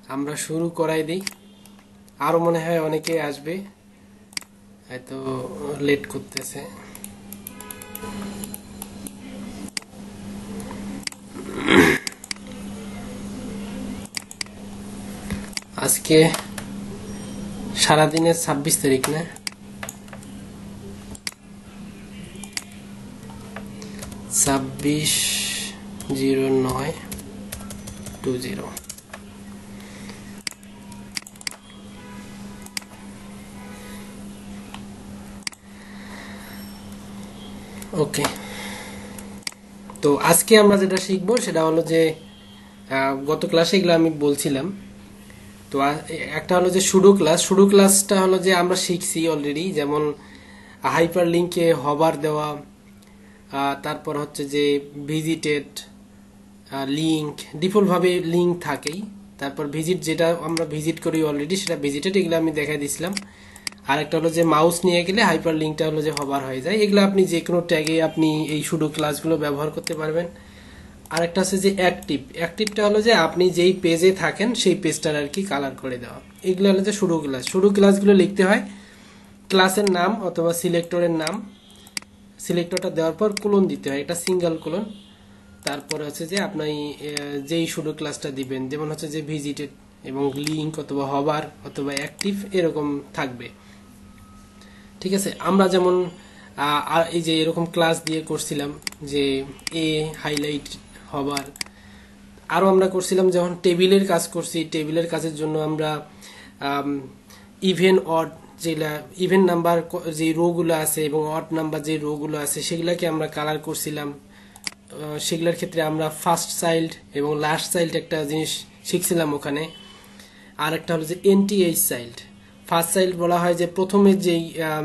আমরা শুরু করাই দিই। আরো মনে হয় অনেকে আসবে, এত লেট করতেছে। আজকে সারাদিনের 26 তারিখ না? 26/09/20। ওকে, তো আজকে আমরা যেটা শিখবো সেটা হলো যে গত ক্লাসে এগুলো আমি বলছিলাম। তো একটা হলো যে সুডো ক্লাস। সুডো ক্লাসটা হলো যে আমরা শিখছি অলরেডি, যেমন হাইপার লিঙ্কে হবার দেওয়া, তারপর হচ্ছে যে ভিজিটেড লিঙ্ক, ডিফল্টভাবে লিঙ্ক থাকেই। তারপর ভিজিট, যেটা আমরা ভিজিট করি অলরেডি সেটা ভিজিটেড, এগুলো আমি দেখাই দিছিলাম। আর একটা হলো যে মাউস নিয়ে গেলে হাইপার লিঙ্কটা হলো যে হবার হয়ে যায়। এগুলো আপনি যে কোনো ট্যাগে আপনি এই সুডো ক্লাসগুলো ব্যবহার করতে পারবেন। আর একটা আছে যে অ্যাক্টিভ। অ্যাক্টিভটা হলো যে আপনি যেই পেজে থাকেন সেই পেজটার আর কি কালার করে দেওয়া। এগুলো হলো যে সুডো ক্লাস। সুডো ক্লাসগুলো লিখতে হয় ক্লাসের নাম অথবা সিলেক্টরের নাম, সিলেক্টরটা দেওয়ার পর কোলন দিতে হয়, এটা সিঙ্গেল কোলন। তারপরে হচ্ছে যে আপনি যেই সুডো ক্লাসটা দিবেন, যেমন হচ্ছে যে ভিজিটেড এবং লিঙ্ক অথবা হবার অথবা অ্যাক্টিভ এরকম থাকবে। ঠিক আছে, আমরা যেমন এই যে এরকম ক্লাস দিয়ে করছিলাম যে এ হাইলাইট হবার। আরও আমরা করছিলাম যখন টেবিলের কাজ করছি, টেবিলের কাজের জন্য আমরা ইভেন অড, যেগুলা ইভেন নাম্বার যে রোগুলো আছে এবং অড নাম্বার যে রোগুলো আছে সেগুলাকে আমরা কালার করছিলাম। সেগুলোর ক্ষেত্রে আমরা ফার্স্ট চাইল্ড এবং লাস্ট চাইল্ড একটা জিনিস শিখছিলাম ওখানে। আর একটা হলো যে এনটিএইচ চাইল্ড। ফার্স্ট চাইল্ড বলা হয় যে প্রথমের যেই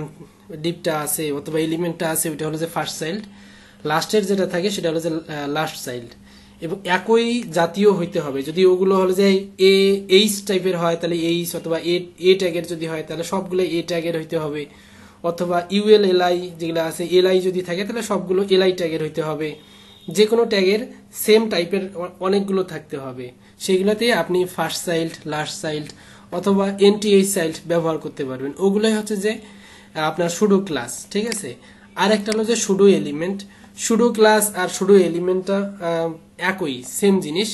ডিপটা আছে অথবা এলিমেন্টটা আছে ওইটা হলো যে ফার্স্ট চাইল্ড, লাস্টের যেটা থাকে সেটা হলো যে লাস্ট চাইল্ড। এবং একই জাতীয় হইতে হবে। যদি ওগুলো হলো যে এইচ টাইপের হয় তাহলে এইচ, অথবা এ ট্যাগের যদি হয় তাহলে সবগুলো এ ট্যাগের হইতে হবে, অথবা ইউএল এলআই যেগুলো আছে এলআই যদি থাকে তাহলে সবগুলো এলআই ট্যাগের হইতে হবে। যে কোনো ট্যাগের সেম টাইপের অনেকগুলো থাকতে হবে। সেগুলোতে আপনি ফার্স্ট চাইল্ড, লাস্ট চাইল্ড অথবা এনটিএইচ চাইল্ড ব্যবহার করতে পারবেন। ওগুলোই হচ্ছে যে আপনার সুডো ক্লাস। ঠিক আছে, আর একটা হলো যে সুডো এলিমেন্ট। সুডো ক্লাস আর সুডো এলিমেন্টটা একই, সেম জিনিস।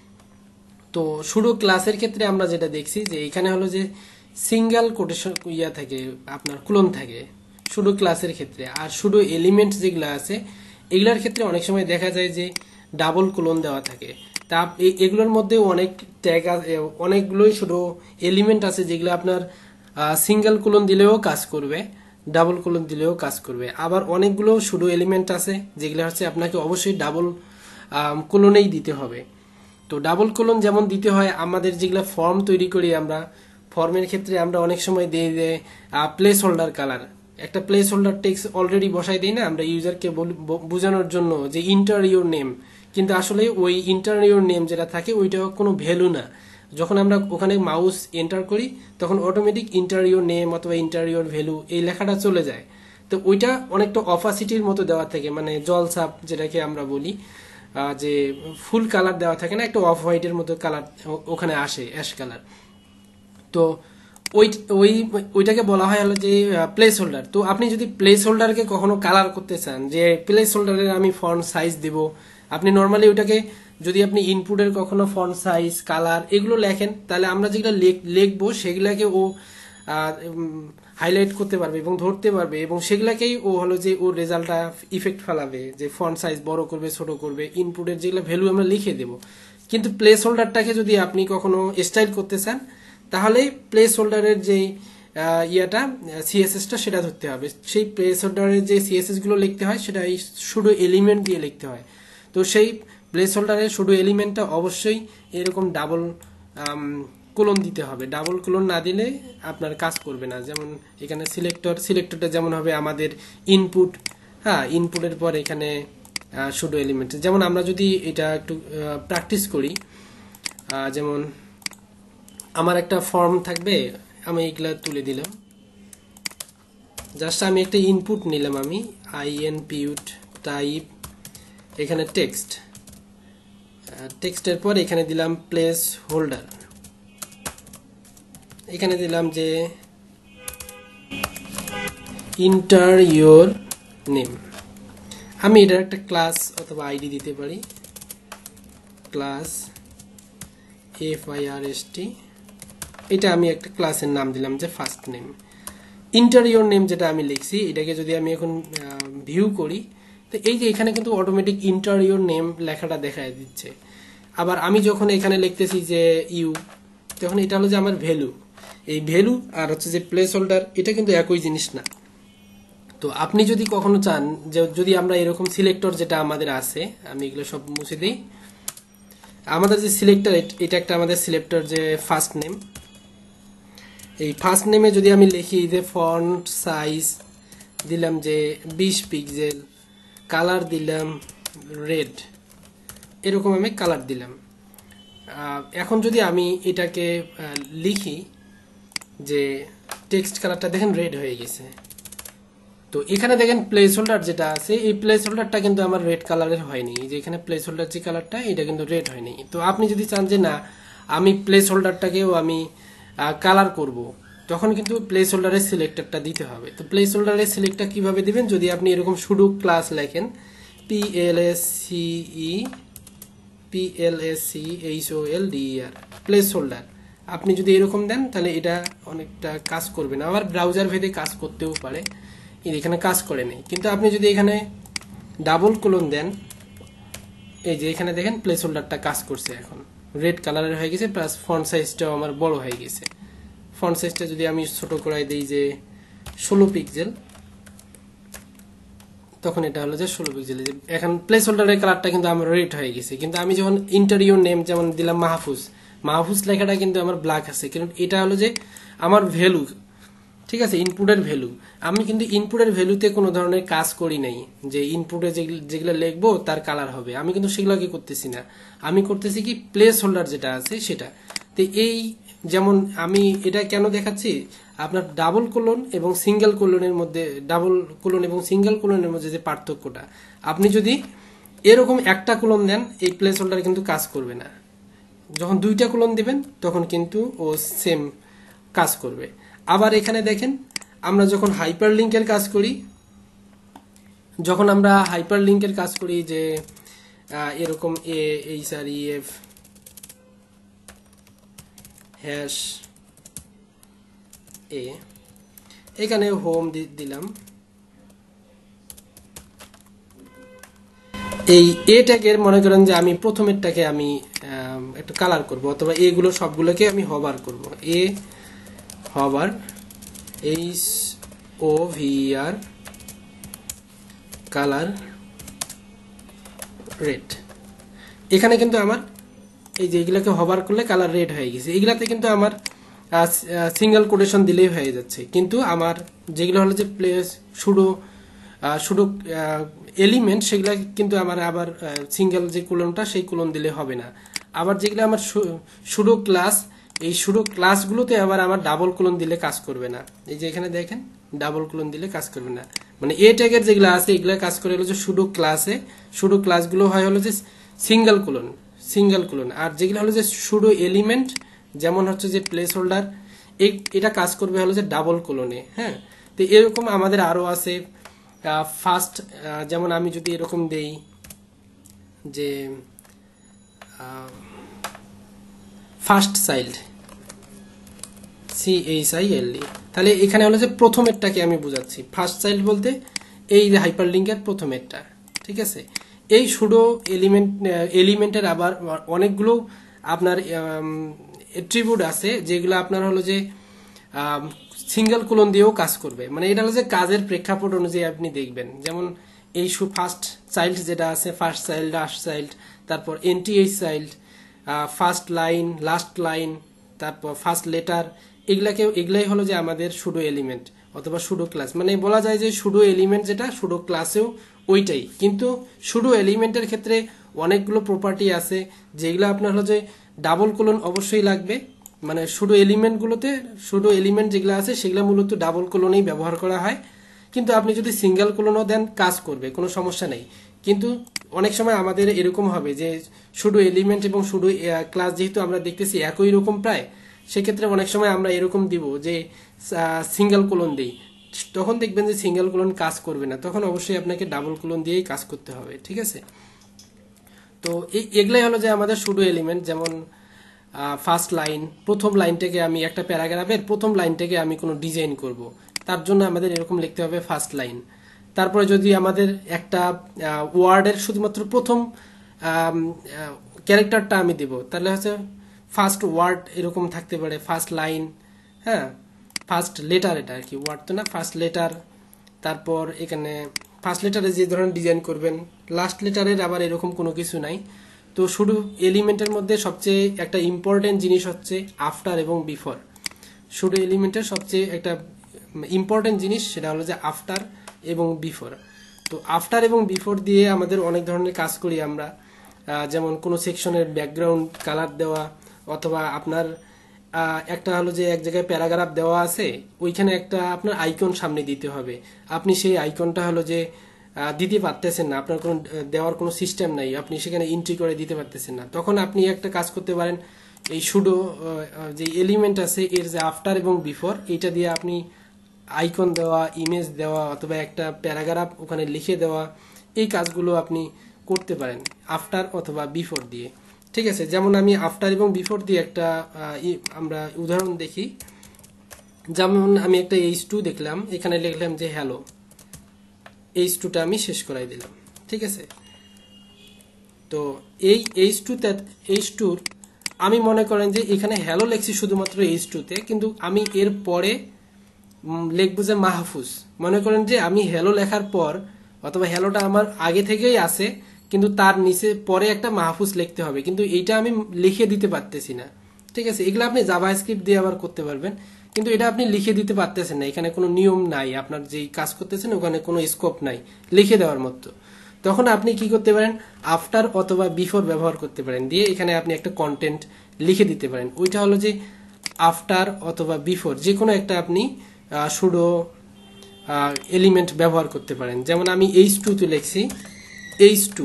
তো সুডো ক্লাসের ক্ষেত্রে আমরা যেটা দেখছি যে এখানে হলো যে সিঙ্গেল কোটেশন থাকে, আপনার কোলন থাকে সুডো ক্লাসের ক্ষেত্রে। আর সুডো এলিমেন্ট যেগুলো আছে এগুলোর ক্ষেত্রে অনেক সময় দেখা যায় যে ডাবল কোলন দেওয়া থাকে। তা এগুলোর মধ্যে অনেক ট্যাগ, অনেকগুলোই সুডো এলিমেন্ট আছে যেগুলো আপনার সিঙ্গেল কোলন দিলেও কাজ করবে, ডাবল কোলন দিলেও কাজ করবে। আবার অনেকগুলো সুডো এলিমেন্ট আছে যেগুলো হচ্ছে আপনাকে অবশ্যই ডাবল কোলনেই দিতে হবে। তো ডাবল কোলন যেমন দিতে হয়, আমাদের যেগুলো ফর্ম তৈরি করি আমরা, ফর্মের ক্ষেত্রে আমরা অনেক সময় দিই যে প্লেস হোল্ডার কালার, একটা প্লেস হোল্ডার টেক্সট অলরেডি বসাই দিই না আমরা ইউজারকে বোঝানোর জন্য যে ইন্টার ইউর নেম, কিন্তু আসলে ওই ইন্টার ইউর নেম যেটা থাকে ওইটা কোনো ভ্যালু না। যখন আমরা ওখানে মাউস এন্টার করি তখন অটোমেটিক ইন্টার ইউর নেম অথবা ইন্টার ইউর ভ্যালু এই লেখাটা চলে যায়। তো ওইটা অনেকটা অপাসিটির মতো দেওয়া থাকে, মানে জলছাপ যেটাকে আমরা বলি, যে ফুল কালার দেওয়া থাকে না, একটা অফ হোয়াইটের মতো কালার ওখানে আসে, অ্যাশ কালার। তো ওইটাকে বলা হয় হলো যে প্লেস হোল্ডার। তো আপনি যদি প্লেস হোল্ডারকে কখনো কালার করতে চান, যে প্লেস হোল্ডারের আমি ফন্ট সাইজ দেব, আপনি নর্মালি ওইটাকে যদি আপনি ইনপুটের কখনো ফন্ট সাইজ, কালার এগুলো লেখেন, তাহলে আমরা যেগুলো লিখবো সেগুলাকে ও হাইলাইট করতে পারবে এবং ধরতে পারবে, এবং সেগুলাকেই ও হলো যে ওর রেজাল্টটা ইফেক্ট ফেলাবে, যে ফন্ট সাইজ বড় করবে ছোট করবে, ইনপুটের যেগুলো ভ্যালু আমরা লিখে দেব। কিন্তু প্লেস হোল্ডারটাকে যদি আপনি কখনো স্টাইল করতে চান তাহলে প্লেস হোল্ডারের যে ইয়াটা সিএসএসটা সেটা ধরতে হবে। সেই প্লেস হোল্ডারের যে সিএসএস গুলো লিখতে হয় সেটা এই শুধু এলিমেন্ট দিয়ে লিখতে হয়। তো সেই প্লেস হোল্ডারের শুধু এলিমেন্টটা অবশ্যই এরকম ডাবল কোলন দিতে হবে। ডাবল কোলন না দিলে আপনার কাজ করবে না। যেমন এখানে সিলেক্টরটা যেমন হবে আমাদের ইনপুট, হ্যাঁ, ইনপুটের পর এখানে শুধু এলিমেন্ট। যেমন আমরা যদি এটা একটু প্র্যাকটিস করি, যেমন আমার একটা ফর্ম থাকবে, আমি এগুলা তুলে দিলাম, জাস্ট আমি একটা ইনপুট নিলাম, আমি ইনপুট টাইপ, এখানে টেক্সটের পর এখানে দিলাম প্লেস হোল্ডার। এখানে দিলাম যে ইন্টার ইয়োর নেম। আমি এটার একটা ক্লাস অথবা আইডি দিতে পারি, ক্লাস FIRST। এটা আমি একটা ক্লাসের নাম দিলাম যে first name. Enter your name যেটা আমি লিখছি, এটাকে যদি আমি এখন ভিউ করি, তো এই যে এখানে কিন্তু অটোমেটিক ইন্টার ইয়োর নেম লেখাটা দেখায় দিচ্ছে। আবার আমি যখন এখানে লিখতেছি যে ইউ, তখন এটা হলো যে আমার ভ্যালু। এই ভ্যালু আর হচ্ছে যে প্লেস হোল্ডার, এটা কিন্তু একই জিনিস না। তো আপনি যদি কখনো চান যে যদি আমরা এরকম সিলেক্টর যেটা আমাদের আছে, আমি এগুলো সব মুছে দিই। আমাদের যে সিলেক্টর, এটা একটা আমাদের সিলেক্টর যে ফার্স্ট নেম। এই ফার্স্ট নেমে যদি আমি লিখি যে ফন্ট সাইজ দিলাম যে 20 পিক্সেল, কালার দিলাম রেড, এরকম আমি কালার দিলাম। এখন যদি আমি এটাকে লিখি যে টেক্সট কালারটা দেখেন রেড হয়ে গেছে। তো এখানে দেখেন প্লেস হোল্ডার যেটা আছে, এই প্লেস হোল্ডারটা কিন্তু আমার রেড কালারের হয়নি। যে এখানে প্লেস হোল্ডার যে কালারটা, এটা কিন্তু রেড হয়নি। তো আপনি যদি চান যে না আমি প্লেস হোল্ডারটাকেও আমি কালার করব, তখন কিন্তু প্লেস হোল্ডারের সিলেক্টরটা দিতে হবে। তো প্লেস হোল্ডারের সিলেক্টর কিভাবে দিবেন, যদি আপনি এরকম শুধু ক্লাস লেখেন PLSCHOLDER প্লেস হোল্ডার, আপনি যদি এরকম দেন তাহলে এটা অনেকটা কাজ করবে না। আবার ব্রাউজার ভেদে কাজ করতেও পারে, এখানে কাজ করে নেই। কিন্তু আপনি যদি এখানে ডাবল কোলন দেন, এই যে এখানে দেখেন প্লেস হোল্ডারটা কাজ করছে, এখন রেড কালারের হয়ে গেছে, প্লাস ফন্ট সাইজটাও আমার বড় হয়ে গেছে। ফন্ট সাইজটা যদি আমি ছোট করাই দিই যে 16 পিক্সেল, তখন এটা হলো যে 16 পিক্সেল। এখন প্লেস হোল্ডারের কালারটা কিন্তু আমার রেড হয়ে গেছে। কিন্তু আমি যখন ইন্টারিয়র নেম যেমন দিলাম মাহফুজ লেখাটা কিন্তু আমার ব্ল্যাক আছে, কারণ এটা হলো যে আমার ভ্যালু, ঠিক আছে, ইনপুটের ভ্যালু। আমি কিন্তু ইনপুটের ভ্যালুতে কোনো ধরনের কাজ করি নাই যে ইনপুটে যেগুলো লিখবো তার কালার হবে, আমি কিন্তু সেগুলোকে করতেছি না। আমি করতেছি কি প্লেস হোল্ডার যেটা আছে সেটা। তো এই যেমন আমি এটা কেন দেখাচ্ছি, আপনার ডাবল কোলন এবং সিঙ্গেল কোলনের মধ্যে, ডাবল কোলন এবং সিঙ্গেল কোলনের মধ্যে যে পার্থক্যটা, আপনি যদি এরকম একটা কোলন দেন, এই প্লেস হোল্ডার কিন্তু কাজ করবে না। যখন দুইটা কোলন দিবেন তখন কিন্তু ও সেম কাজ করবে। আবার এখানে দেখেন আমরা যখন হাইপার লিঙ্কের কাজ করি, যে এরকম AHREF #A, এখানে হোম দিলাম। এই এ ট্যাগের মনে করেন যে আমি প্রথমেরটাকে আমি একটু কালার করব, অথবা এগুলো সবগুলোকে আমি হভার করব। এ হভার HOVER কালার রেড। এখানে কিন্তু আমার এই যে এগুলাকে হভার করলে কালার রেড হয়ে গেছে। এগুলাতে কিন্তু আমার সিঙ্গেল কোটেশন দিলেই হয়ে যাচ্ছে। কিন্তু আমার যেগুলো হলো যে প্লেস শুধু এলিমেন্ট, সেগুলো কিন্তু আমার আবার সিঙ্গেল যে কোলনটা সেই কোলন দিলে হবে না। আবার যেগুলো আমার শুধু ক্লাস, এই শুধু ক্লাসগুলোতে আবার আমার ডাবল কোলন দিলে কাজ করবে না। এই যে এখানে দেখেন ডাবল কোলন দিলে কাজ করবে না। মানে এ ট্যাগের যেগুলো আছে এগুলো কাজ করে হলো যে শুধু ক্লাসগুলো হয় হলো যে সিঙ্গেল কোলন। আর যেগুলো হলো যে শুধু এলিমেন্ট, যেমন হচ্ছে যে প্লেস হোল্ডার, এটা কাজ করবে হলো যে ডাবল কোলনে। হ্যাঁ, তো এরকম আমাদের আরো আছে। ফার্স্ট, যেমন আমি যদি এরকম দেই যে ফার্স্ট চাইল্ড CHILD, তাহলে এখানে হলো যে প্রথমেরটাকে আমি বুঝাচ্ছি। ফার্স্ট চাইল্ড বলতে এই যে হাইপার লিঙ্কের প্রথমেরটা, ঠিক আছে। এই শুধু এলিমেন্টের আবার অনেকগুলো আপনার অ্যাট্রিবিউট আছে, যেগুলো আপনার হলো যে সিঙ্গেল কোলন দিয়েও কাজ করবে। মানে এটা হলো যে কাজের প্রেক্ষাপট অনুযায়ী আপনি দেখবেন। যেমন এই ফার্স্ট চাইল্ড যেটা আছে, ফার্স্ট চাইল্ড, লাস্ট চাইল্ড, তারপর NTH child, first line, last line, তারপর ফার্স্ট লেটার, এগুলাই হলো যে আমাদের শুধু এলিমেন্ট অথবা শুধু ক্লাস। মানে বলা যায় যে শুধু এলিমেন্ট যেটা শুধু ক্লাসেও ওইটাই। কিন্তু শুধু এলিমেন্টের ক্ষেত্রে অনেকগুলো প্রপার্টি আছে, যেগুলো আপনার হলো যে ডাবল কোলন অবশ্যই লাগবে। মানে শুধু এলিমেন্ট যেগুলো আছে সেগুলো মূলত ডাবল কোলনেই ব্যবহার করা হয়। কিন্তু আপনি যদি সিঙ্গেল কোলনও দেন কাজ করবে, কোনো সমস্যা নেই। কিন্তু অনেক সময় আমাদের এরকম হবে যে শুধু এলিমেন্ট এবং শুধু ক্লাস যেহেতু আমরা দেখতেছি একই রকম প্রায়, সেক্ষেত্রে অনেক সময় আমরা এরকম দিব যে সিঙ্গেল কোলন দিই, তখন দেখবেন যে সিঙ্গেল কোলন কাজ করবে না, তখন অবশ্যই আপনাকে ডাবল কোলন দিয়েই কাজ করতে হবে। ঠিক আছে, তো এগুলাই হলো যে আমাদের শুধু এলিমেন্ট। যেমন ফার্স্ট লাইন, প্রথম লাইনটাকে আমি একটা প্যারাগ্রাফের প্রথম লাইনটাকে আমি কোনো ডিজাইন করব, তার জন্য আমাদের এরকম লিখতে হবে ফার্স্ট লাইন। তারপরে যদি আমাদের একটা ওয়ার্ডের শুধুমাত্র প্রথম ক্যারেক্টারটা আমি দেব, তাহলে হচ্ছে ফার্স্ট ওয়ার্ড এরকম থাকতে পারে, ফার্স্ট লাইন, হ্যাঁ, ফার্স্ট লেটার, এটা আর কি, ওয়ার্ড তো না, ফার্স্ট লেটার। তারপর এখানে ফার্স্ট লেটারে যে ধরনের ডিজাইন করবেন, লাস্ট লেটারের আবার এরকম কোনো কিছু নাই। তো শুধু এলিমেন্টের মধ্যে সবচেয়ে একটা ইম্পর্টেন্ট জিনিস হচ্ছে আফটার এবং বিফোর। শুধু এলিমেন্টের সবচেয়ে একটা ইম্পর্টেন্ট জিনিস সেটা হলো যে আফটার এবং বিফোর। তো আফটার এবং বিফোর দিয়ে আমাদের অনেক ধরনের কাজ করি আমরা, যেমন কোনো সেকশনের ব্যাকগ্রাউন্ড কালার দেওয়া, অথবা আপনার একটা হলো যে এক জায়গায় প্যারাগ্রাফ দেওয়া আছে, ওইখানে একটা আপনার আইকন সামনে দিতে হবে, আপনি সেই আইকনটা হলো যে দিতে পারতেছেন না, আপনার কোনো দেওয়ার কোনো সিস্টেম নাই, আপনি সেখানে এন্ট্রি করে দিতে পারতেছেন না, তখন আপনি একটা কাজ করতে পারেন, এই শুডো যে এলিমেন্ট আছে এর যে আফটার এবং বিফোর, এইটা দিয়ে আপনি আইকন দেওয়া, ইমেজ দেওয়া, অথবা একটা প্যারাগ্রাফ ওখানে লিখে দেওয়া, এই কাজগুলো আপনি করতে পারেন আফটার অথবা বিফোর দিয়ে। ঠিক আছে, যেমন আমি আফটার এবং বিফোর দিয়ে একটা আমরা উদাহরণ দেখি। যেমন আমি একটা H2 দেখলাম, এখানে লিখলাম যে হ্যালো, H2টা আমি শেষ করাই দিলাম। ঠিক আছে, তো এই H2 আমি মনে করেন যে এখানে হ্যালো লেখছি শুধুমাত্র H2তে, কিন্তু আমি এর পরে লিখবো যে মাহফুজ। মনে করেন যে আমি হ্যালো লেখার পর, অথবা হ্যালোটা আমার আগে থেকেই আছে, কিন্তু তার নিচে পরে একটা মাহফুজ লিখতে হবে, কিন্তু এইটা আমি লিখে দিতে পারতেছি না। ঠিক আছে, এগুলো আপনি জাভাস্ক্রিপ্ট দিয়ে আবার করতে পারবেন, কিন্তু এটা আপনি লিখে দিতে পারতেছেন না, এখানে কোনো নিয়ম নাই, আপনার যেই কাজ করতেছেন ওখানে কোনো স্কোপ নাই লিখে দেওয়ার মতো। তখন আপনি কি করতে পারেন, আফটার অথবা বিফোর ব্যবহার করতে পারেন, দিয়ে এখানে আপনি একটা কন্টেন্ট লিখে দিতে পারেন। ওইটা হলো যে আফটার অথবা বিফোর, যে কোনো একটা আপনি সুডো এলিমেন্ট ব্যবহার করতে পারেন। যেমন আমি H2 তে লিখছি H2,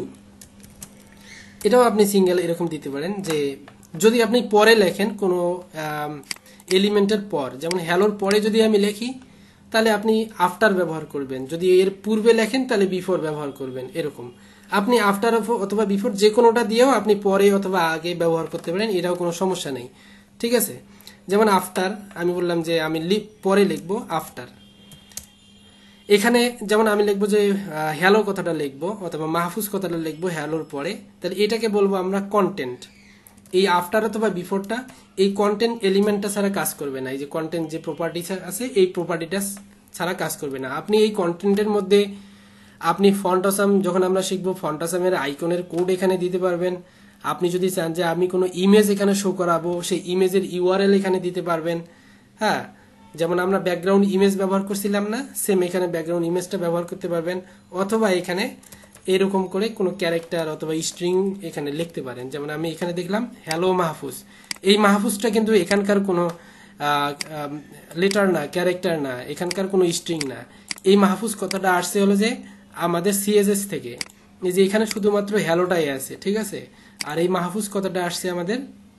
এটাও আপনি সিঙ্গেল এরকম দিতে পারেন। যে যদি আপনি পরে লেখেন কোনো এলিমেন্টের পর, যেমন হ্যালোর পরে যদি আমি লিখি তাহলে আপনি আফটার ব্যবহার করবেন, যদি এর পূর্বে লেখেন তাহলে বিফোর ব্যবহার করবেন। এরকম আপনি আফটার অথবা বিফোর যে কোনোটা দিয়েও আপনি পরে অথবা আগে ব্যবহার করতে পারেন, এটাও কোনো সমস্যা নেই। ঠিক আছে, যেমন আফটার আমি বললাম যে আমি পরে লিখবো আফটার, এখানে যেমন আমি লিখবো যে হ্যালো কথাটা লিখবো, অথবা মাহফুজ কথাটা লিখবো হ্যালোর পরে, তাহলে এটাকে বলবো আমরা কন্টেন্ট। এই আফটার অথবা বিফোরটা এই কন্টেন্ট এলিমেন্টটা ছাড়া কাজ করবে না, এই যে কন্টেন্ট যে প্রপার্টি আছে এই প্রপার্টিটা ছাড়া কাজ করবে না। আপনি এই কন্টেন্টের মধ্যে আপনি ফন্ট আসাম, যখন আমরা শিখবো ফন্ট আসামের আইকনের কোড এখানে দিতে পারবেন। আপনি যদি চান যে আমি কোনো ইমেজ এখানে শো করাবো, সেই ইমেজের ইউআরএল এখানে দিতে পারবেন। হ্যাঁ, যেমন আমরা ব্যাকগ্রাউন্ড ইমেজ ব্যবহার করছিলাম না, সেম এখানে ব্যাকগ্রাউন্ড ইমেজটা ব্যবহার করতে পারবেন, অথবা এখানে এরকম করে কোনো ক্যারেক্টার অথবা স্ট্রিং এখানে লিখতে পারেন। যেমন আমি এখানে দেখলাম হ্যালো মাহফুজ, এই মাহফুজটা কিন্তু এখানকার কোনো লেটার না, ক্যারেক্টার না, এখানকার কোনো স্ট্রিং না। এই মাহফুজ কথাটা আসছে হলো যে আমাদের CSS থেকে, এই যে এখানে শুধুমাত্র হ্যালোটাই আছে। ঠিক আছে, আর এই মাহফুজ কথাটা আসছে আমাদের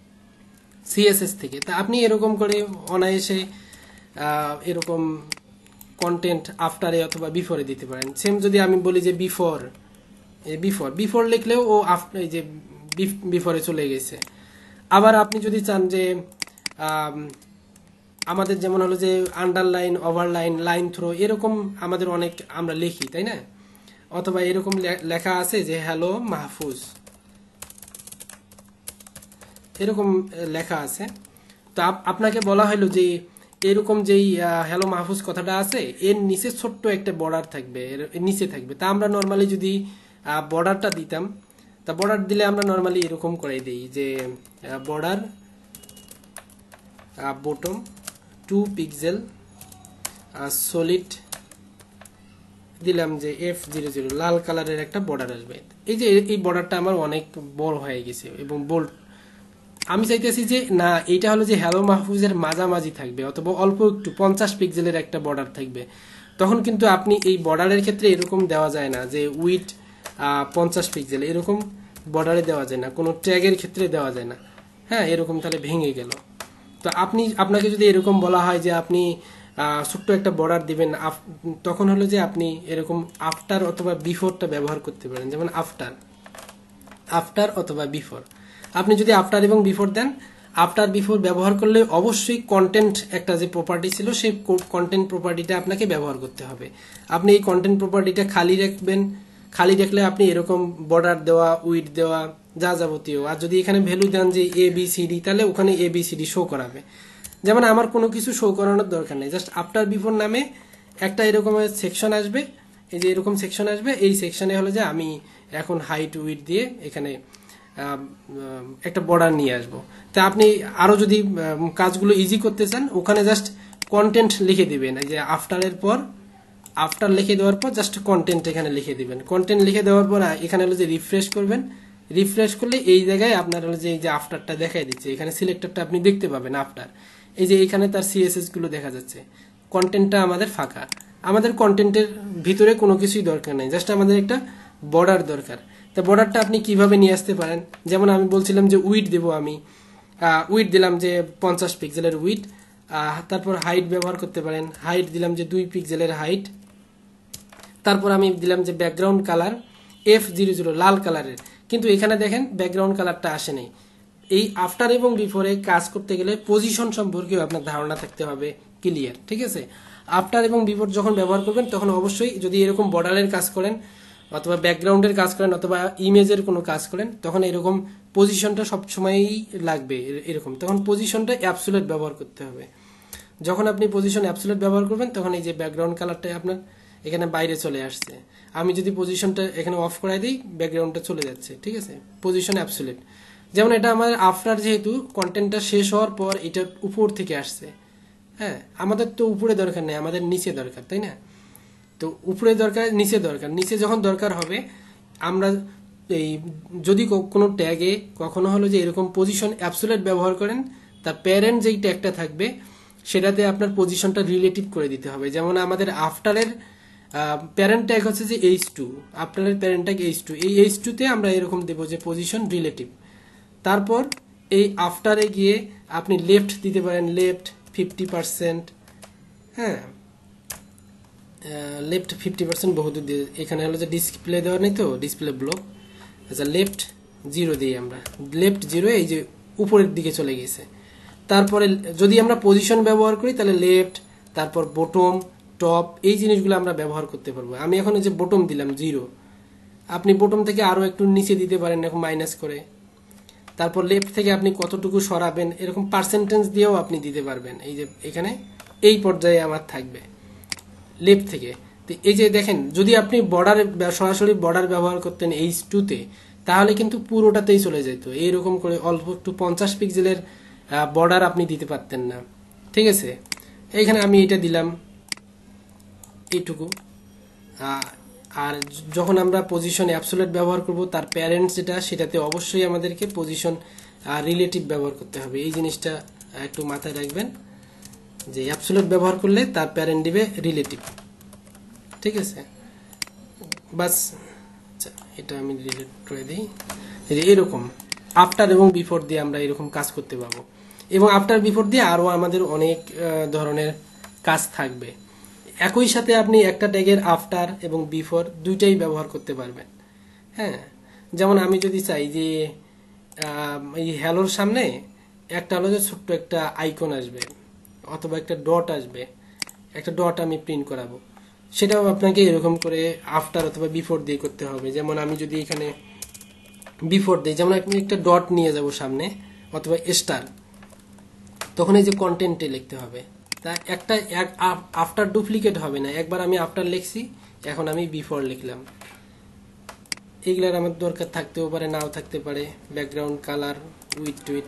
CSS থেকে। তা আপনি এরকম করে অনায়াসে এরকম কন্টেন্ট আফটারে অথবা বিফোরে দিতে পারেন। সেম যদি আমি বলি যে বিফোর, বিফোর লিখলেও ও আফটার, এই যে বিফোরে চলে গেছে। আবার আপনি যদি চান যে আমাদের যেমন হলো যে আন্ডারলাইন, ওভারলাইন, লাইন থ্রো, এরকম আমাদের অনেক আমরা লিখি, তাই না? অথবা এরকম লেখা আছে যে হ্যালো মাহফুজ, এরকম লেখা আছে। তো আপনাকে বলা হলো যে এরকম যেই হ্যালো মাহফুজ কথাটা আছে এর নিচে ছোট্ট একটা বর্ডার থাকবে, এর নিচে থাকবে। তা আমরা নর্মালি যদি বর্ডারটা দিতাম, তা বর্ডার দিলে আমরা নর্মালি এরকম করে দিই যে বর্ডার বটম 2 পিক্সেল সলিড দিলাম যে F00, লাল কালারের একটা বর্ডার আসবে। এই যে এই বর্ডারটা আমার অনেক বড় হয়ে গেছে এবং বোল্ড। আমি চাইতেছি যে না, এইটা হলো যে হ্যালো মাহফুজের মাঝামাঝি থাকবে, অথবা অল্প একটু 50 পিক্সেলের একটা বর্ডার থাকবে। তখন কিন্তু আপনি এই বর্ডারের ক্ষেত্রে এরকম দেওয়া যায় না যে উইথ 50 পিক্সেল এরকম বর্ডারে দেওয়া যায় না, কোনো ট্যাগের ক্ষেত্রে দেওয়া যায় না। হ্যাঁ, এরকম তাহলে ভেঙে গেল। তো আপনাকে যদি এরকম বলা হয় যে আপনি ছোট্ট একটা বর্ডার দিবেন, তখন হলো যে আপনি এরকম আফটার অথবা বিফোরটা ব্যবহার করতে পারেন। যেমন আফটার অথবা বিফোর, আপনি যদি আফটার এবং বিফোর দেন, আফটার বিফোর ব্যবহার করলে অবশ্যই কন্টেন্ট একটা যে প্রপার্টি ছিল সেই কন্টেন্ট প্রপার্টিটা আপনাকে ব্যবহার করতে হবে। আপনি এই কন্টেন্ট প্রপার্টিটা খালি রাখবেন, খালি রাখলে আপনি এরকম বর্ডার দেওয়া, উইড দেওয়া, যা যাবতীয়, আর যদি এখানে ভ্যালু দেন যে ABCD, তাহলে ওখানে ABCD শো করাবে। যেমন আমার কোনো কিছু শো করানোর দরকার নেই, জাস্ট আফটার বিফোর নামে একটা এরকম সেকশন আসবে, এই যে এরকম সেকশন আসবে, এই সেকশনে হলো যে আমি এখন হাইট উইড দিয়ে এখানে একটা বর্ডার নিয়ে আসবো। তা আপনি আরো যদি কাজগুলো ইজি করতে চান, ওখানে জাস্ট কন্টেন্ট লিখে দিবেন, এই যে আফটারের পর আফটার লিখে দেওয়ার পর জাস্ট কন্টেন্ট এখানে লিখে দিবেন। কন্টেন্ট লিখে দেওয়ার পর এখানে হলো যে রিফ্রেশ করবেন, রিফ্রেশ করলে এই জায়গায় আপনার হলো যে এই যে আফটারটা দেখাই দিচ্ছে, এখানে সিলেক্টরটা আপনি দেখতে পাবেন আফটার, এই যে এখানে তার CSS গুলো দেখা যাচ্ছে। কন্টেন্টটা আমাদের ফাঁকা, আমাদের কন্টেন্টের ভিতরে কোনো কিছুই দরকার নেই, জাস্ট আমাদের একটা বর্ডার দরকার। তা বর্ডারটা আপনি কিভাবে নিয়ে আসতে পারেন, যেমন আমি বলছিলাম যে উইড দেবো, আমি উইড দিলাম যে 50 পিক্সেলের উইড, তারপর হাইট ব্যবহার করতে পারেন, হাইট দিলাম যে 2 পিক্সেলের হাইট, তারপর আমি দিলাম যে ব্যাকগ্রাউন্ড কালার F00 লাল কালারের, কিন্তু এখানে দেখেন ব্যাকগ্রাউন্ড কালারটা আসে নাই। এই আফটার এবং বিফোরে কাজ করতে গেলে পজিশন সম্পর্কেও আপনার ধারণা থাকতে হবে ক্লিয়ার, ঠিক আছে। আফটার এবং বিফোর যখন ব্যবহার করবেন তখন অবশ্যই যদি এরকম বর্ডারের কাজ করেন অথবা ব্যাকগ্রাউন্ডের কাজ করেন অথবা ইমেজের কোনো কাজ করেন, তখন এরকম পজিশনটা সবসময়ই লাগবে এরকম, তখন পজিশনটা অ্যাবসোলিউট ব্যবহার করতে হবে। যখন আপনি পজিশন অ্যাবসোলিউট ব্যবহার করবেন তখন এই যে ব্যাকগ্রাউন্ড কালারটাই আপনার এখানে বাইরে চলে আসছে। আমি যদি পজিশনটা এখানে অফ করাই দিই, ব্যাকগ্রাউন্ডটা চলে যাচ্ছে, ঠিক আছে, পজিশন অ্যাবসোলিউট। যেমন এটা আমার আফটার, যেহেতু কন্টেন্টটা শেষ হওয়ার পর এটা উপর থেকে আসছে, হ্যাঁ, আমাদের তো উপরে দরকার নেই, আমাদের নিচে দরকার, তাই না। তো উপরে দরকার, নিচে দরকার, নিচে যখন দরকার হবে আমরা এই যদি কোনো ট্যাগে কখনো হলো যে এরকম পজিশন অ্যাবসোলিউট ব্যবহার করেন, তার প্যারেন্ট যেই ট্যাগটা থাকবে সেটাতে আপনার পজিশনটা রিলেটিভ করে দিতে হবে। যেমন আমাদের আফটারের প্যারেন্ট ট্যাগ হচ্ছে যে H2, আফটারের প্যারেন্ট ট্যাগ H2, এই H2 তে আমরা এরকম দেবো যে পজিশন রিলেটিভ। তারপর এই আফটারে গিয়ে আপনি লেফট দিতে পারেন, লেফট 50%, হ্যাঁ, লেফট 50% বহুদূর দিয়ে, এখানে হলো যে ডিসপ্লে দেওয়া নেই তো, ডিসপ্লে ব্লক, আচ্ছা লেফট 0 দিই আমরা, লেফট 0, এই যে উপরের দিকে চলে গেছে। তারপরে যদি আমরা পজিশন ব্যবহার করি তাহলে লেফট, তারপর বটম, টপ, এই জিনিসগুলো আমরা ব্যবহার করতে পারবো। আমি এখন এই যে বটম দিলাম 0, আপনি বটম থেকে আরো একটু নিচে দিতে পারেন এরকম মাইনাস করে। তারপর লেফট থেকে আপনি কতটুকু সরাবেন এরকম পার্সেন্টেজ দিয়েও আপনি দিতে পারবেন। এই যে এখানে এই পর্যায়ে আমার থাকবে লেফট থেকে। তো এই যে দেখেন, যদি আপনি বর্ডার সরাসরি বর্ডার ব্যবহার করতেন H2 তে, তাহলে কিন্তু পুরোটাতেই চলে যেত। এইরকম করে অল্প একটু 50 পিক্সেলের বর্ডার আপনি দিতে পারতেন না, ঠিক আছে। এইখানে আমি এটা দিলাম এইটুকু। আর যখন আমরা পজিশন অ্যাবসোলিউট ব্যবহার করব, তার প্যারেন্টস যেটা, সেটাতে অবশ্যই আমাদেরকে পজিশন রিলেটিভ ব্যবহার করতে হবে। এই জিনিসটা একটু মাথায় রাখবেন যে অ্যাবসোলিউট ব্যবহার করলে তার প্যারেন্ট দিবে রিলেটিভ, ঠিক আছে। বাস, আচ্ছা এটা আমি রিলেট করে দিই। এরকম আফটার এবং বিফোর দিয়ে আমরা এরকম কাজ করতে পারবো, এবং আফটার বিফোর দিয়ে আরো আমাদের অনেক ধরনের কাজ থাকবে। একই সাথে আপনি একটা ট্যাগের আফটার এবং বিফোর দুইটাই ব্যবহার করতে পারবেন, হ্যাঁ। যেমন আমি যদি চাই যে এই হ্যালোর সামনে একটা হলো যে ছোট্ট একটা আইকন আসবে অথবা একটা ডট আসবে, একটা ডট আমি প্রিন্ট করাবো, সেটাও আপনাকে এরকম করে আফটার অথবা বিফোর দিয়ে করতে হবে। যেমন আমি যদি এখানে বিফোর দিই, যেমন আপনি একটা ডট নিয়ে যাব সামনে অথবা স্টার, তখন এই যে কন্টেন্টে লিখতে হবে। তা একটা আফটার ডুপ্লিকেট হবে না, একবার আমি আফটার লিখছি, এখন আমি বিফোর লিখলাম। এগুলার আমার দরকার থাকতেও পারে, নাও থাকতে পারে। ব্যাকগ্রাউন্ড কালার, উইথ টুইট,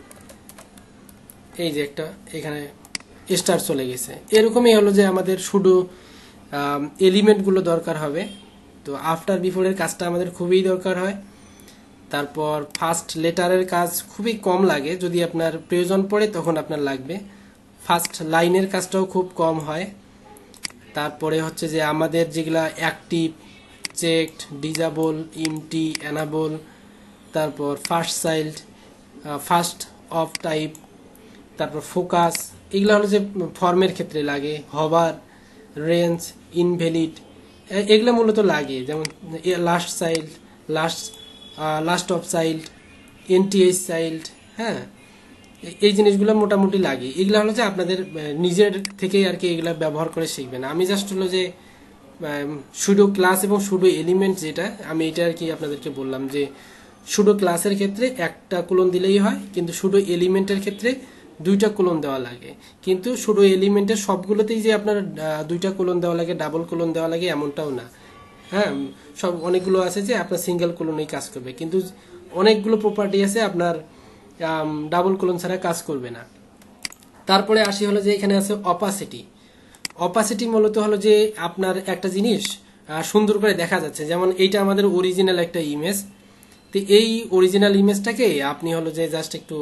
এই যে একটা এখানে স্টার চলে গেছে। এরকমই হলো যে আমাদের শুধু এলিমেন্টগুলো দরকার হবে। তো আফটার বিফোরের কাজটা আমাদের খুবই দরকার হয়। তারপর ফার্স্ট লেটারের কাজ খুবই কম লাগে, যদি আপনার প্রয়োজন পড়ে তখন আপনার লাগবে। ফার্স্ট লাইনের কাজটাও খুব কম হয়। তারপরে হচ্ছে যে আমাদের যেগুলা active checked, disabled, empty, enabled, তারপর first child, first of type, তারপর ফোকাস, এগুলো হলো যে ফর্মের ক্ষেত্রে লাগে। হভার, রেঞ্জ, ইনভ্যালিড, এগুলো মূলত লাগে। যেমন last child, last of child, nth child, হ্যাঁ, এই জিনিসগুলো মোটামুটি লাগে। এগুলো হলো যে আপনাদের নিজের থেকেই আর কি এগুলো ব্যবহার করে শিখবেন। আমি জাস্ট হলো যে সুডো ক্লাস এবং সুডো এলিমেন্ট, যেটা আমি এটা আর কি আপনাদেরকে বললাম যে সুডো ক্লাসের ক্ষেত্রে একটা কোলন দিলেই হয়, কিন্তু সুডো এলিমেন্টের ক্ষেত্রে দুইটা কোলন দেওয়া লাগে। কিন্তু সুডো এলিমেন্টের সবগুলোতেই যে আপনার দুইটা কোলন দেওয়া লাগে, ডাবল কোলন দেওয়া লাগে এমনটাও না। হ্যাঁ, সব অনেকগুলো আছে যে আপনার সিঙ্গেল কোলনেই কাজ করবে, কিন্তু অনেকগুলো প্রপার্টি আছে আপনার ডাবল কোলন ছাড়া কাজ করবে না। তারপরে আসি হলো যে এখানে আছে অপাসিটি। অপাসিটি মূলত হলো যে আপনার একটা জিনিস সুন্দর করে দেখা যাচ্ছে। যেমন এইটা আমাদের অরিজিনাল একটা ইমেজ, তো এই অরিজিনাল ইমেজটাকে আপনি হলো যে জাস্ট একটু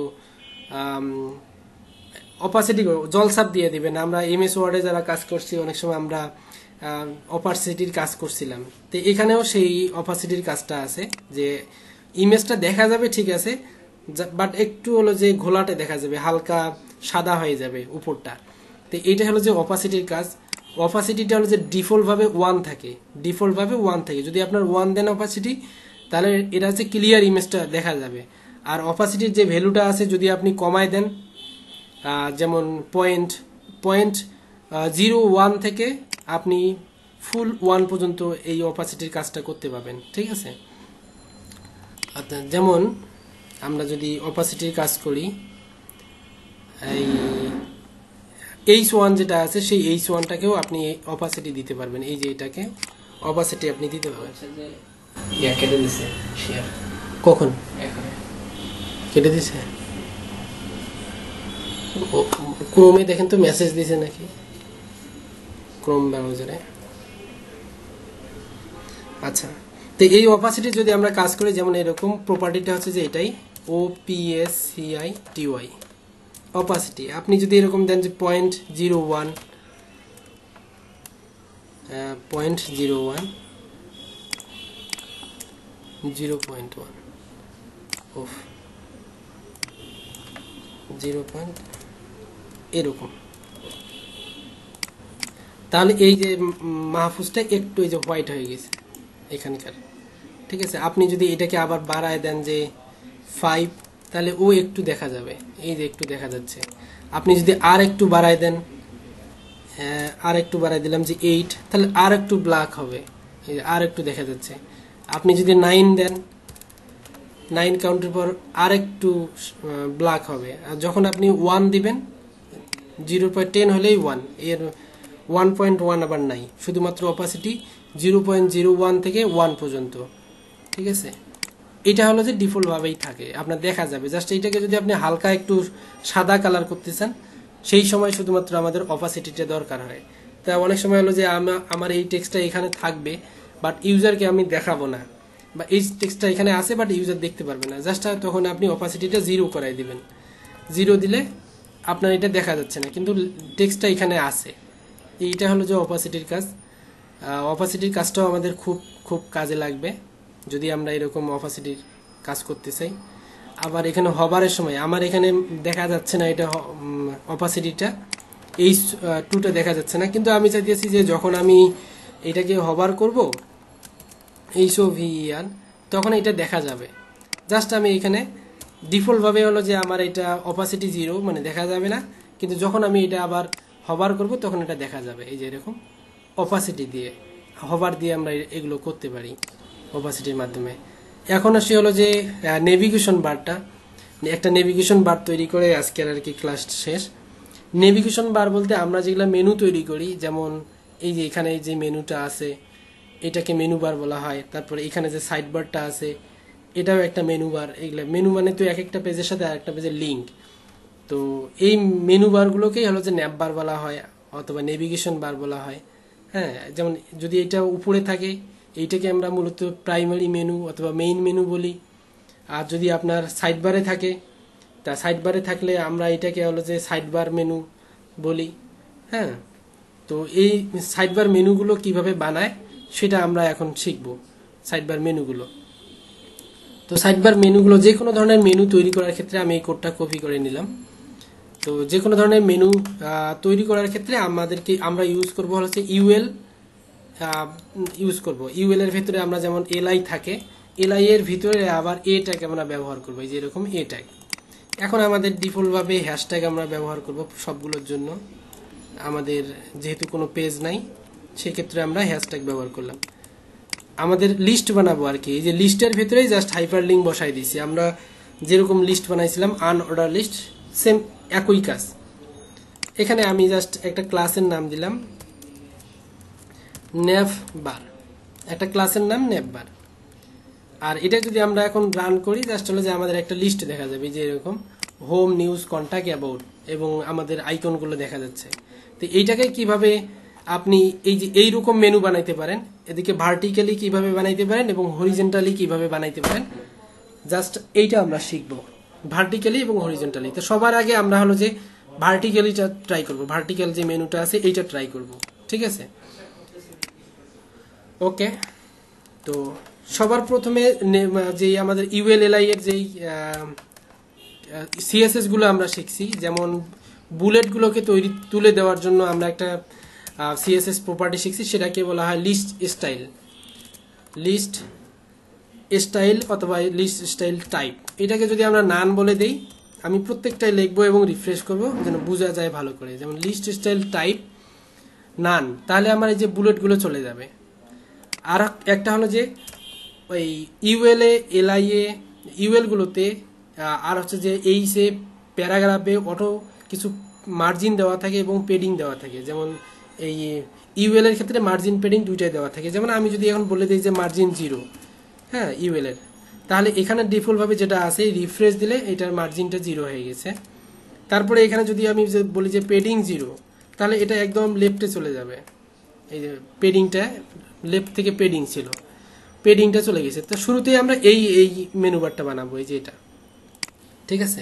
অপাসিটি জলসাপ দিয়ে দিবেন। আমরা এমএস ওয়ার্ডে যারা কাজ করছি অনেক সময় আমরা অপাসিটির কাজ করছিলাম, তো এখানেও সেই অপাসিটির কাজটা আছে যে ইমেজটা দেখা যাবে ঠিক আছে, বাট একটু হলো যে ঘোলাটে দেখা যাবে, হালকা সাদা হয়ে যাবে উপরটা। তো এইটা হলো যে অপাসিটির কাজ। অপাসিটিটা হলো যে ডিফল্ট ভাবে 1 থাকে, ডিফল্ট ভাবে 1 থাকে। যদি আপনার 1 দেন অপাসিটি, তাহলে এটা হচ্ছে ক্লিয়ার ইমেজটা দেখা যাবে। আর অপাসিটির যে ভ্যালুটা আছে যদি আপনি কমায় দেন, যেমন 0.01 থেকে আপনি ফুল 1 পর্যন্ত এই অপাসিটির কাজটা করতে পারবেন, ঠিক আছে। যেমন আমরা যদি অপাসিটির কাজ করি, এই H1 যেটা আছে সেই H1টাকেও আপনি অপাসিটি দিতে পারবেন। এই যে এটাকে অপাসিটি আপনি দিতে পারবেন। কেটে দিছে শেয়ার কখন কেটে দিছে? ক্রোমে দেখেন তো মেসেজ দিছে নাকি, ক্রোম ব্রাউজারে। আচ্ছা, তো এই অপাসিটি যদি আমরা কাজ করি, যেমন এরকম প্রপার্টিটা হচ্ছে যে এটাই OPSCITY অপাসিটি। আপনি যদি এরকম দেন যে 0.01 0.1 ওফ 0. এরকম, তাহলে এই যে মাহফুজটা একটু এই যে হোয়াইট হয়ে গেছে এখানকার, ঠিক আছে। আপনি যদি এটাকে আবার বাড়ায় দেন যে 5, তাহলে ও একটু দেখা যাবে, এই যে একটু দেখা যাচ্ছে। আপনি যদি আর একটু বাড়ায় দেন, আর একটু বাড়ায় দিলাম যে 8, তাহলে আর একটু ব্ল্যাক হবে, এই যে আর একটু দেখা যাচ্ছে। আপনি যদি 9 দেন, 9 কাউন্টের পর আর একটু ব্ল্যাক হবে। আর যখন আপনি 1 দিবেন, 0.10 হলেই 1, এর 1.1 আবার নাই, শুধুমাত্র অপাসিটি 0.01 থেকে 1 পর্যন্ত, ঠিক আছে। এটা হলো যে ডিফল্ট ভাবেই থাকে, আপনার দেখা যাবে। জাস্ট এইটাকে যদি আপনি হালকা একটু সাদা কালার করতে চান, সেই সময় শুধুমাত্র আমাদের অপাসিটিটা দরকার হয়। তা অনেক সময় হলো যে আমার এই টেক্সটটা এখানে থাকবে, বাট ইউজারকে আমি দেখাবো না, বা এই টেক্সটটা এখানে আছে বাট ইউজার দেখতে পারবে না, জাস্ট তখন আপনি অপাসিটিটা 0 করাই দিবেন। 0 দিলে আপনার এটা দেখা যাচ্ছে না, কিন্তু টেক্সটটা এখানে আছে। এইটা হলো যে অপাসিটির কাজ। অপাসিটির কাজটাও আমাদের খুব খুব কাজে লাগবে যদি আমরা এরকম অপাসিটির কাজ করতে চাই। আবার এখানে হবারের সময় আমার এখানে দেখা যাচ্ছে না, এটা অপাসিটিটা H2টা দেখা যাচ্ছে না, কিন্তু আমি চাইতেছি যে যখন আমি এটাকে হবার করব HOVER, তখন এটা দেখা যাবে। জাস্ট আমি এখানে ডিফল্ট ভাবে হলো যে আমার এটা অপাসিটি 0, মানে দেখা যাবে না, কিন্তু যখন আমি এটা আবার হবার করব তখন এটা দেখা যাবে। এই যে এরকম অপাসিটি দিয়ে, হবার দিয়ে আমরা এগুলো করতে পারি অপাসিটির মাধ্যমে। এখন আসি হলো যে নেভিগেশন বারটা, একটা নেভিগেশন বার তৈরি করে আজকের আর কি ক্লাস শেষ। নেভিগেশন বার বলতে আমরা যেগুলো মেনু তৈরি করি, যেমন এই যে এখানে যে মেনুটা আছে এটাকে মেনু বার বলা হয়। তারপরে এখানে যে সাইড বারটা আছে এটাও একটা মেনু বার। এগুলো মেনু মানে তো এক একটা পেজের সাথে আরেকটা পেজের লিঙ্ক। তো এই মেনু বারগুলোকেই হলো যে ন্যাপ বার বলা হয় অথবা নেভিগেশন বার বলা হয়। হ্যাঁ, যেমন যদি এটা উপরে থাকে এইটাকে আমরা মূলত প্রাইমারি মেনু অথবা মেইন মেনু বলি। আর যদি আপনার সাইড বারে থাকে, তা সাইড বারে থাকলে আমরা এটাকে হলো যে সাইড বার মেনু বলি। হ্যাঁ, তো এই সাইড বার মেনুগুলো কিভাবে বানায় সেটা আমরা এখন শিখব, সাইডবার মেনুগুলো। তো সাইডবার মেনুগুলো, যে কোনো ধরনের মেনু তৈরি করার ক্ষেত্রে আমি এই কোডটা কপি করে নিলাম। তো যে কোনো ধরনের মেনু তৈরি করার ক্ষেত্রে আমরা ইউজ করব হচ্ছে ইউএল ইউজ করব। ইউএল এর ভিতরে আমরা যেমন এলআই থাকে, এলআই এর ভিতরে আবার এ ট্যাগ আমরা ব্যবহার করব, এই যে এরকম এ ট্যাগ। এখন আমাদের ডিফল্টভাবে হ্যাশট্যাগ আমরা ব্যবহার করব সবগুলোর জন্য। আমাদের যেহেতু কোনো পেজ নাই, সেক্ষেত্রে আমরা হ্যাশট্যাগ ব্যবহার করলাম। আমাদের লিস্ট বানাবো আর কি, এই যে লিস্টের ভিতরেই জাস্ট হাইপারলিংক বসাই দিয়েছি। আমরা যেরকম লিস্ট বানাইছিলাম আনঅর্ডার লিস্ট, সেম একই কাজ। এখানে আমি জাস্ট একটা ক্লাসের নাম দিলাম নেভ বার, একটা ক্লাসের নাম নেভ বার। আর এটা যদি আমরা এখন রান করি, জাস্ট হলো যে আমাদের একটা লিস্ট দেখা যাবে, যে এরকম হোম, নিউজ, কন্টাক্ট, অ্যাবাউট, এবং আমাদের আইকনগুলো দেখা যাচ্ছে। তো এইটাকে কিভাবে আপনি এই যে এইরকম মেনু বানাইতে পারেন, এদিকে ভার্টিক্যালি কিভাবে বানাইতে পারেন এবং হরিজন্টালি কিভাবে বানাইতে পারেন, জাস্ট এইটা আমরা শিখবো, ভার্টিক্যালি এবং হরিজন্টালি। তো সবার আগে আমরা হলো যে ভার্টিক্যালিটা ট্রাই করব, ভার্টিক্যাল যে মেনুটা আছে এইটা ট্রাই করব, ঠিক আছে? ওকে, তো সবার প্রথমে যে আমাদের ইউএলএলআই এর যেই সিএসএস গুলো আমরা শিখছি, যেমন বুলেটগুলোকে তুলে দেওয়ার জন্য আমরা একটা সিএসএস প্রপার্টি শিখছি, সেটাকে বলা হয় লিস্ট স্টাইল। লিস্ট স্টাইল অথবা লিস্ট স্টাইল টাইপ, এটাকে যদি আমরা নান বলে দেই, আমি প্রত্যেকটাই লিখবো এবং রিফ্রেশ করব যেন বোঝা যায় ভালো করে। যেমন লিস্ট স্টাইল টাইপ নান, তাহলে আমার এই যে বুলেটগুলো চলে যাবে। আর একটা হলো যে ওই ইউএলএ এলআইএ ইউএলগুলোতে আর হচ্ছে যে এই সে প্যারাগ্রাফে অটো কিছু মার্জিন দেওয়া থাকে এবং পেডিং দেওয়া থাকে। যেমন এই ইউএল এর ক্ষেত্রে মার্জিন পেডিং দুইটাই দেওয়া থাকে। যেমন আমি যদি এখন বলে দিই যে মার্জিন 0, হ্যাঁ, ইউএল এর, তাহলে এখানে ডিফল্টভাবে যেটা আছে রিফ্রেশ দিলে এটার মার্জিনটা 0 হয়ে গেছে। তারপরে এখানে যদি আমি বলি যে পেডিং 0, তাহলে এটা একদম লেফটে চলে যাবে। এই যে পেডিংটা লেফট থেকে পেডিং ছিল, পেডিংটা চলে গেছে। তো শুরুতেই আমরা এই মেনু বারটা বানাবো, এই যে এটা, ঠিক আছে?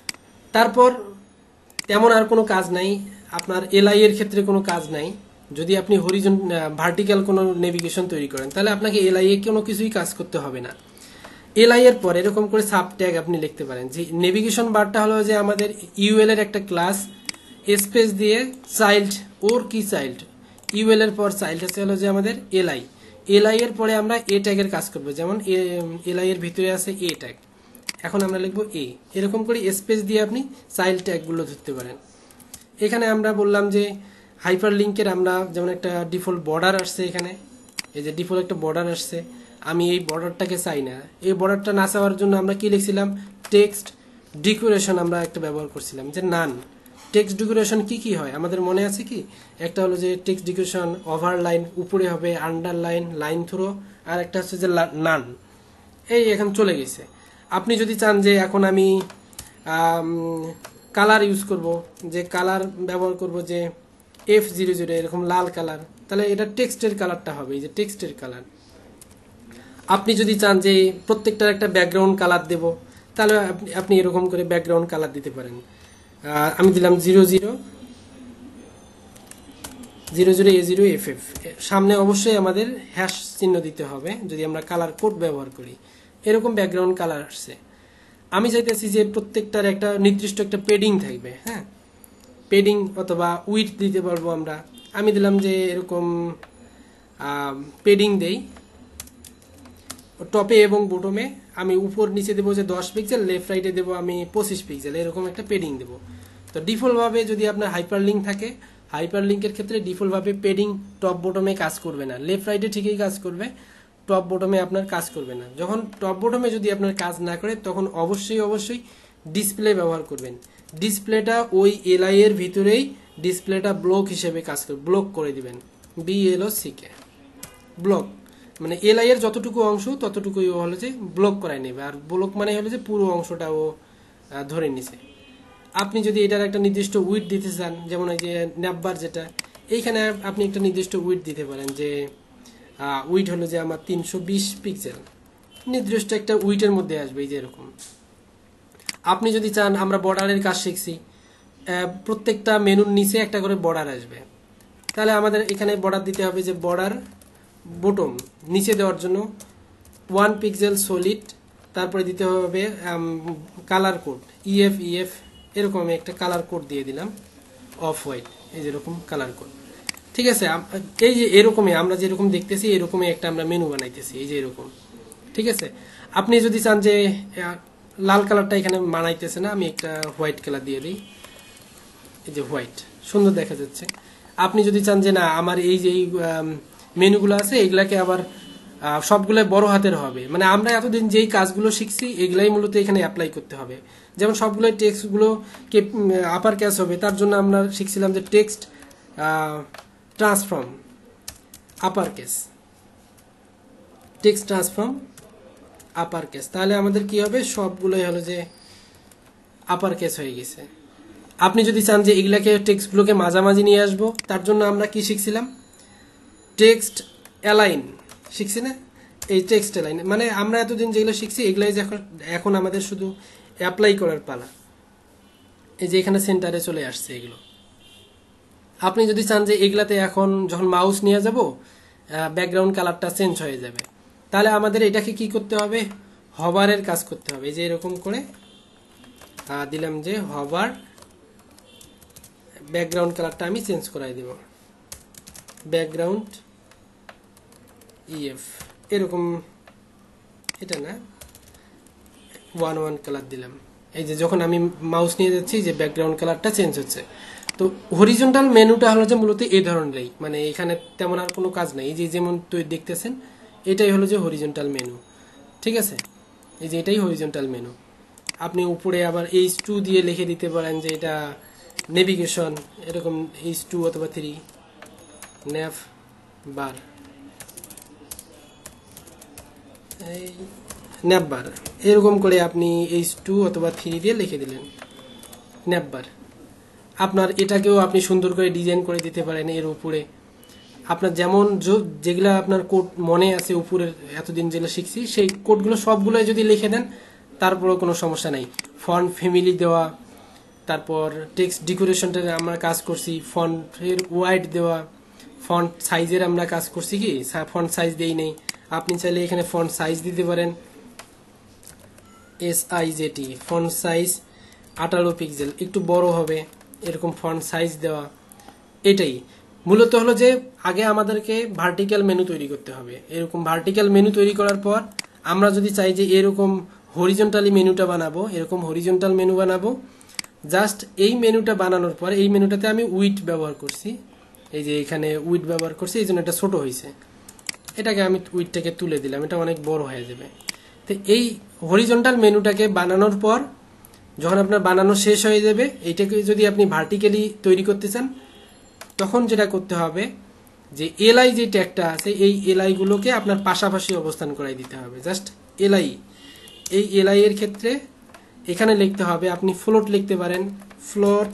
তারপর তেমন আর কোনো কাজ নাই, আপনার এলআই এর ক্ষেত্রে কোনো কাজ নাই। যদি আপনি ভার্টিক্যাল কোনো নেভিগেশন তৈরি করেন, তাহলে আপনাকে এলআই এ কোনো কিছুই কাজ করতে হবে না। এলআই এর পর এরকম করে সাব ট্যাগ আপনি লিখতে পারেন। যে নেভিগেশন বারটা হলো যে আমাদের ইউএল এর একটা ক্লাস, স্পেস দিয়ে চাইল্ড, ওর কি চাইল্ড, ইউএল এর পর চাইল্ড আছে হলো যে আমাদের এলআই। এলআই এর পরে আমরা এ ট্যাগের কাজ করবো, যেমন এলআই এর ভিতরে আছে এ ট্যাগ, এখন আমরা লিখবো এ। এরকম করে স্পেস দিয়ে আপনি চাইল্ড ট্যাগগুলো ধরতে পারেন। এখানে আমরা বললাম যে হাইপার লিঙ্কের আমরা যেমন একটা ডিফল্ট বর্ডার আসছে, এখানে এই যে ডিফল্ট একটা বর্ডার আসছে, আমি এই বর্ডারটাকে চাই না। এই বর্ডারটা না চাওয়ার জন্য আমরা কি লিখছিলাম, টেক্সট ডেকোরেশন আমরা একটা ব্যবহার করছিলাম, যে নান। টেক্সট ডেকোরেশন কি কি হয় আমাদের মনে আছে কি? একটা হলো যে টেক্সট ডেকোরেশন ওভারলাইন, উপরে হবে আন্ডারলাইন, লাইন থ্রো, আর একটা হচ্ছে যে নান। এই এখন চলে গেছে। আপনি যদি চান যে এখন আমি কালার ইউজ করব, যে কালার ব্যবহার করব যে F00 এরকম লাল কালার, তাহলে এটা টেক্সটের কালারটা হবে, এই যে টেক্সটের কালার। আপনি যদি চান যে প্রত্যেকটার একটা ব্যাকগ্রাউন্ড কালার দেব, তাহলে আপনি এরকম করে ব্যাকগ্রাউন্ড কালার দিতে পারেন। আমি দিলাম 00A0FF। সামনে অবশ্যই আমাদের হ্যাশ চিহ্ন দিতে হবে যদি আমরা কালার কোড ব্যবহার করি। এরকম ব্যাকগ্রাউন্ড কালার আসছে। আমি চাইতেছি যে প্রত্যেকটার একটা নির্দিষ্ট একটা পেডিং থাকবে, হ্যাঁ, পেডিং অথবা উইডথ দিতে পারবো আমরা। আমি দিলাম যে এরকম পেডিং দেই টপে এবং বটমে। আমি উপর নিচে দেবো যে 10 পিক্সেল, লেফট রাইটে দেবো আমি 25 পিক্সেল, এরকম একটা পেডিং দেবো। তো ডিফল্টভাবে যদি আপনার হাইপার লিঙ্ক থাকে, হাইপার লিঙ্কের ক্ষেত্রে ডিফল্টভাবে পেডিং টপ বটমে কাজ করবে না, লেফট রাইটে ঠিকই কাজ করবে, টপ বটমে আপনার কাজ করবে না। যখন টপ বটমে যদি আপনার কাজ না করে, তখন অবশ্যই ডিসপ্লে ব্যবহার করবেন। ডিসপ্লেটা ওই এলআই এর ভিতরেই ডিসপ্লেটা ব্লক হিসেবে কাজ করবে, ব্লক করে দিবেন, BLOCK, ব্লক মানে এলআই এর যতটুকু অংশ ততটুকুই ও হলো যে ব্লক করাই নেবে। আর ব্লক মানে হলো যে পুরো অংশটা ও ধরে নিছে। আপনি যদি এটার একটা নির্দিষ্ট উইডথ দিতে চান, যেমন এই যে ন্যাপবার যেটা, এইখানে আপনি একটা নির্দিষ্ট উইডথ দিতে পারেন, যে উইডথ হলো যে আমার 320 পিক্সেল, নির্দিষ্ট একটা উইডথের মধ্যে আসবে, এই যে এরকম। আপনি যদি চান, আমরা বর্ডারের কাজ শিখছি, প্রত্যেকটা মেনুর নিচে একটা করে বর্ডার আসবে, তাহলে আমাদের এখানে বর্ডার দিতে হবে যে বর্ডার বটম নিচে দেওয়ার জন্য 1 পিক্সেল সলিড, তারপরে দিতে হবে কালার কোড ইএফ এরকম একটা কালার কোড দিয়ে দিলাম অফ হোয়াইট, এই যেরকম কালার কোড। ঠিক আছে, এই যে এরকমই আমরা যেরকম দেখতেছি এরকমই একটা আমরা মেনু বানাইতেছি, এই যে এরকম। ঠিক আছে, আপনি যদি চান যে লাল কালারটা এখানে মানাইতেছে না, আমি একটা হোয়াইট কালার দিয়ে দিই, এই যে হোয়াইট, সুন্দর দেখা যাচ্ছে। আপনি যদি চান যে না আমার এই যে মেনুগুলো আছে এগুলাকে আবার সবগুলো বড় হাতের হবে, মানে আমরা এতদিন যেই কাজগুলো শিখছি এগুলাই মূলত এখানে অ্যাপ্লাই করতে হবে। যেমন সবগুলো টেক্সটগুলোকে আপার ক্যাস হবে, তার জন্য আমরা শিখছিলাম যে text transform upper case, text transform upper case, তাহলে আমাদের কি হবে সবগুলোই হলো যে আপার কেস হয়ে গেছে। আপনি যদি চান যে এগুলাকে টেক্সটগুলোকে মাঝামাঝি নিয়ে আসবো, তার জন্য আমরা কি শিখছিলাম টেক্সট অ্যালাইন শিখছি না, এই টেক্সট অ্যালাইন মানে আমরা এতদিন যেগুলো শিখছি এগুলাই এখন আমাদের শুধু অ্যাপ্লাই করার পালা। এই যে এখানে সেন্টারে চলে আসছে এগুলো। আপনি যদি চান যে এগুলাতে এখন যখন মাউস নিয়ে যাব ব্যাকগ্রাউন্ড কালারটা চেঞ্জ হয়ে যাবে, তাহলে আমাদের এটাকে কি করতে হবে হভারের কাজ করতে হবে। এই যে এরকম করে দিলাম যে হভার, ব্যাকগ্রাউন্ড কালারটা আমি চেঞ্জ করাই দেব, ব্যাকগ্রাউন্ড ইএফ এরকম, এটা না 1 কালার দিলাম। এই যে যখন আমি মাউস নিয়ে যাচ্ছি যে ব্যাকগ্রাউন্ড কালারটা চেঞ্জ হচ্ছে। তো হরিজন্টাল মেনুটা হলো যে মূলত এই ধরনেরই, মানে এখানে তেমন আর কোনো কাজ নাই। এই যে যেমন দেখতেছেন এটাই হলো যে হরিজন্টাল মেনু। ঠিক আছে, এই যে এটাই হরিজন্টাল মেনু। আপনি উপরে আবার H2 দিয়ে লিখে দিতে পারেন যে এটা নেভিগেশন, এরকম H2 অথবা 3 নেভ বার, এই নেভ বার এরকম করে আপনি H2 অথবা 3 দিয়ে লিখে দিলেন নেভ বার। আপনার এটাকেও আপনি সুন্দর করে ডিজাইন করে দিতে পারেন এর উপরে, আপনার যেমন যেগুলা আপনার কোড মনে আছে উপরের এতদিন যেগুলো শিখছি সেই কোডগুলো সবগুলো যদি লিখে দেন তারপরেও কোনো সমস্যা নাই। ফন্ট ফ্যামিলি দেওয়া, তারপর টেক্সট ডেকোরেশনটা আমরা কাজ করছি, ফন্টের ওয়াইড দেওয়া, ফন্ট সাইজের আমরা কাজ করছি কি ফন্ট সাইজ দেই নেই, আপনি চাইলে এখানে ফন্ট সাইজ দিতে পারেন SIZT, ফন্ট সাইজ 18 পিক্সেল, একটু বড় হবে এরকম ফন্ট সাইজ দেওয়া। এটাই মূলত হলো যে আগে আমাদেরকে ভার্টিক্যাল মেনু তৈরি করতে হবে। এরকম ভার্টিক্যাল মেনু তৈরি করার পর আমরা যদি চাই যে এরকম হরিজন্টালি মেনুটা বানাবো, এরকম হরিজন্টাল মেনু বানাবো, জাস্ট এই মেনুটা বানানোর পর এই মেনুটাতে আমি উইড ব্যবহার করছি, এই যে এখানে উইড ব্যবহার করছি, এই জন্য এটা ছোট হয়েছে। এটাকে আমি উইডটাকে তুলে দিলাম, এটা অনেক বড় হয়ে যাবে। তো এই হরিজন্টাল মেনুটাকে বানানোর পর যখন আপনার বানানো শেষ হয়ে যাবে, এইটাকে যদি আপনি ভার্টিক্যালি তৈরি করতে চান তখন যেটা করতে হবে যে এলআই যে ট্যাগটা আছে এই এলআই গুলোকে আপনার পাশাপাশি অবস্থান করাই দিতে হবে। জাস্ট এলআই, এই এলআই এর ক্ষেত্রে এখানে লিখতে হবে, আপনি ফ্লোট লিখতে পারেন, ফ্লোট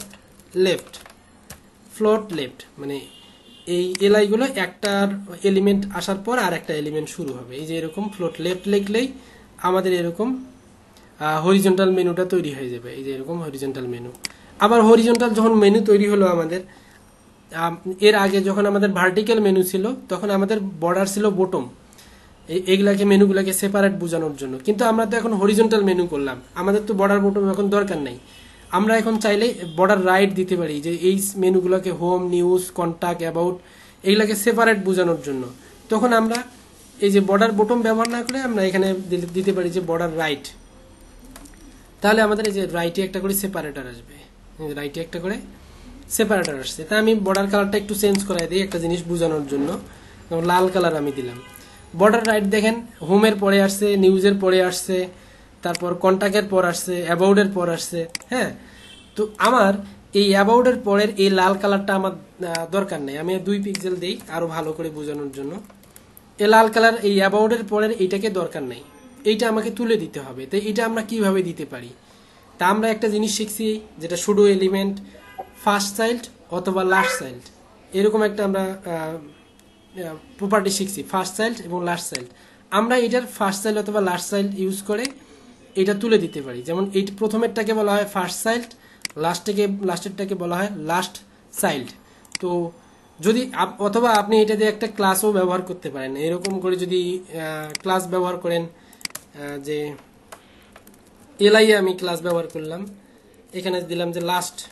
লেফট, মানে এই এলআই গুলো একটার এলিমেন্ট আসার পর আর একটা এলিমেন্ট শুরু হবে। এই যে এরকম ফ্লোট লেফট লিখলেই আমাদের এরকম হরিজন্টাল মেনুটা তৈরি হয়ে যাবে। এই যে এরকম হরিজন্টাল মেনু। আবার হরিজন্টাল যখন মেনু তৈরি হলো আমাদের, এর আগে যখন আমাদের ভার্টিক্যাল মেনু ছিল তখন আমাদের বর্ডার ছিল বটম, এইগুলাকে মেনুগুলাকে সেপারেট বোঝানোর জন্য। কিন্তু আমরা তো এখন হরিজন্টাল মেনু করলাম, আমাদের তো বর্ডার বটম এখন দরকার নাই। আমরা এখন চাইলে বর্ডার রাইট দিতে পারি, যে এই মেনুগুলোকে হোম, নিউজ, কন্টাক্ট, অ্যাবাউট এইগুলাকে সেপারেট বোঝানোর জন্য। তখন আমরা এই যে বর্ডার বটম ব্যবহার না করে আমরা এখানে দিতে পারি যে বর্ডার রাইট, তাহলে আমাদের এই যে রাইটে একটা করে সেপারেটর আসবে, রাইটে একটা করে সেপারেটর আসছে। তা আমি বর্ডার কালারটা একটু চেঞ্জ করাই দিই একটা জিনিস বোঝানোর জন্য, লাল কালার আমি দিলাম। বর্ডার রাইট দেখেন হোমের পরে আসছে, নিউজের পরে আসছে, তারপর কন্টাক্টের পর আসছে, অ্যাবাউটের পর আসছে। হ্যাঁ, তো আমার এই অ্যাবাউটের পরের এই লাল কালারটা আমার দরকার নেই, আমি 2 পিক্সেল দিই আরো ভালো করে বোঝানোর জন্য। এই লাল কালার এই অ্যাবাউটের পরের এইটাকে দরকার নেই, এইটা আমাকে তুলে দিতে হবে। তো এটা আমরা কিভাবে দিতে পারি, তা আমরা একটা জিনিস শিখছি যেটা শুডো এলিমেন্ট ফার্স্ট চাইল্ড অথবা লাস্ট চাইল্ড, এরকম একটা আমরা প্রপার্টি শিখছি, ফার্স্ট চাইল্ড এবং লাস্ট চাইল্ড। আমরা এটার ফার্স্ট চাইল্ড অথবা লাস্ট চাইল্ড ইউজ করে এটা তুলে দিতে পারি। যেমন এই প্রথমেরটাকে বলা হয় ফার্স্ট চাইল্ড, লাস্টেরটাকে বলা হয় লাস্ট চাইল্ড। তো যদি অথবা আপনি এটা দিয়ে একটা ক্লাসও ব্যবহার করতে পারেন। এরকম করে যদি ক্লাস ব্যবহার করেন, যে এলআই আমি ক্লাস ব্যবহার করলাম, এখানে দিলাম যে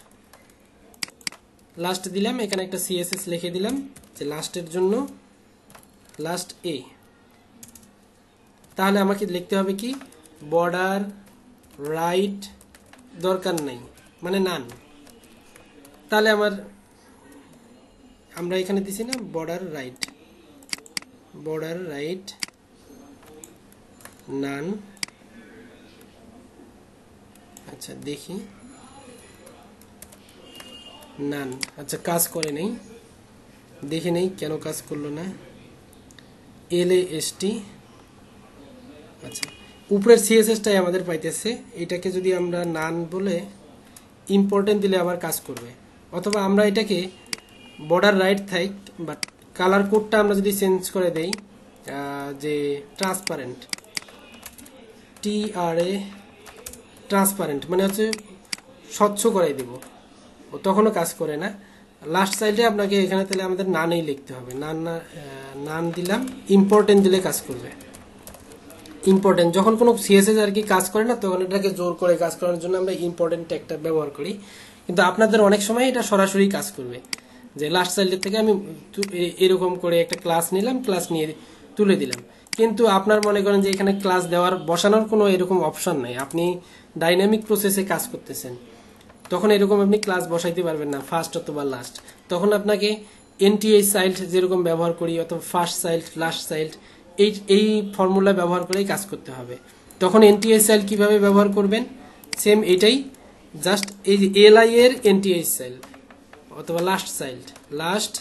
লাস্ট দিলাম, এখানে একটা সিএসএস লিখে দিলাম যে লাস্টের জন্য লাস্ট এ। তাহলে আমাকে লিখতে হবে কি বর্ডার রাইট দরকার নাই, মানে নান। তাহলে আমরা এখানে দিছি না বর্ডার রাইট নান। আচ্ছা দেখি, নান। আচ্ছা কাজ করে নেই, দেখে নেই কেন কাজ করলো না। LAST। আচ্ছা উপরের সিএসএসটাই আমাদের পাইতেছে, এটাকে যদি আমরা নান বলে ইম্পর্টেন্ট দিলে আবার কাজ করবে। অথবা আমরা এটাকে বর্ডার রাইট থাক, বাট কালার কোডটা আমরা যদি চেঞ্জ করে দেই যে ট্রান্সপারেন্ট, ট্রান্সপারেন্ট মানে হচ্ছে স্বচ্ছ করাই দেব, তখনও কাজ করে না। লাস্ট সাইডে আপনাকে এখানে তাহলে আমাদের নানই লিখতে হবে, নান দিলাম, ইম্পর্টেন্ট দিলে কাজ করবে। ইম্পর্টেন্ট যখন কোনো সিএসএস আর কি কাজ করে না, তখন এটাকে জোর করে কাজ করার জন্য আমরা ইম্পর্টেন্ট ট্যাগটা ব্যবহার করি। কিন্তু আপনাদের অনেক সময় এটা সরাসরি কাজ করবে, যে লাস্ট সাইডের থেকে আমি এরকম করে একটা ক্লাস নিলাম, ক্লাস নিয়ে তুলে দিলাম। কিন্তু আপনার মনে করেন যে এখানে ক্লাস বসানোর কোনো এরকম অপশন নাই, আপনি ডাইনামিক প্রসেসে কাজ করতেছেন, তখন এরকম আপনি ক্লাস বসাইতে পারবেন না ফার্স্ট অথবা লাস্ট। তখন আপনাকে এনটিএইচ চাইল্ড যেরকম ব্যবহার করি, অথবা ফার্স্ট চাইল্ড লাস্ট চাইল্ড, এই ফর্মুলা ব্যবহার করেই কাজ করতে হবে। তখন এনটিএইচ চাইল্ড কিভাবে ব্যবহার করবেন, সেম এটাই, জাস্ট এই যে এলআই এর এনটিএইচ চাইল্ড অথবা লাস্ট চাইল্ড, লাস্ট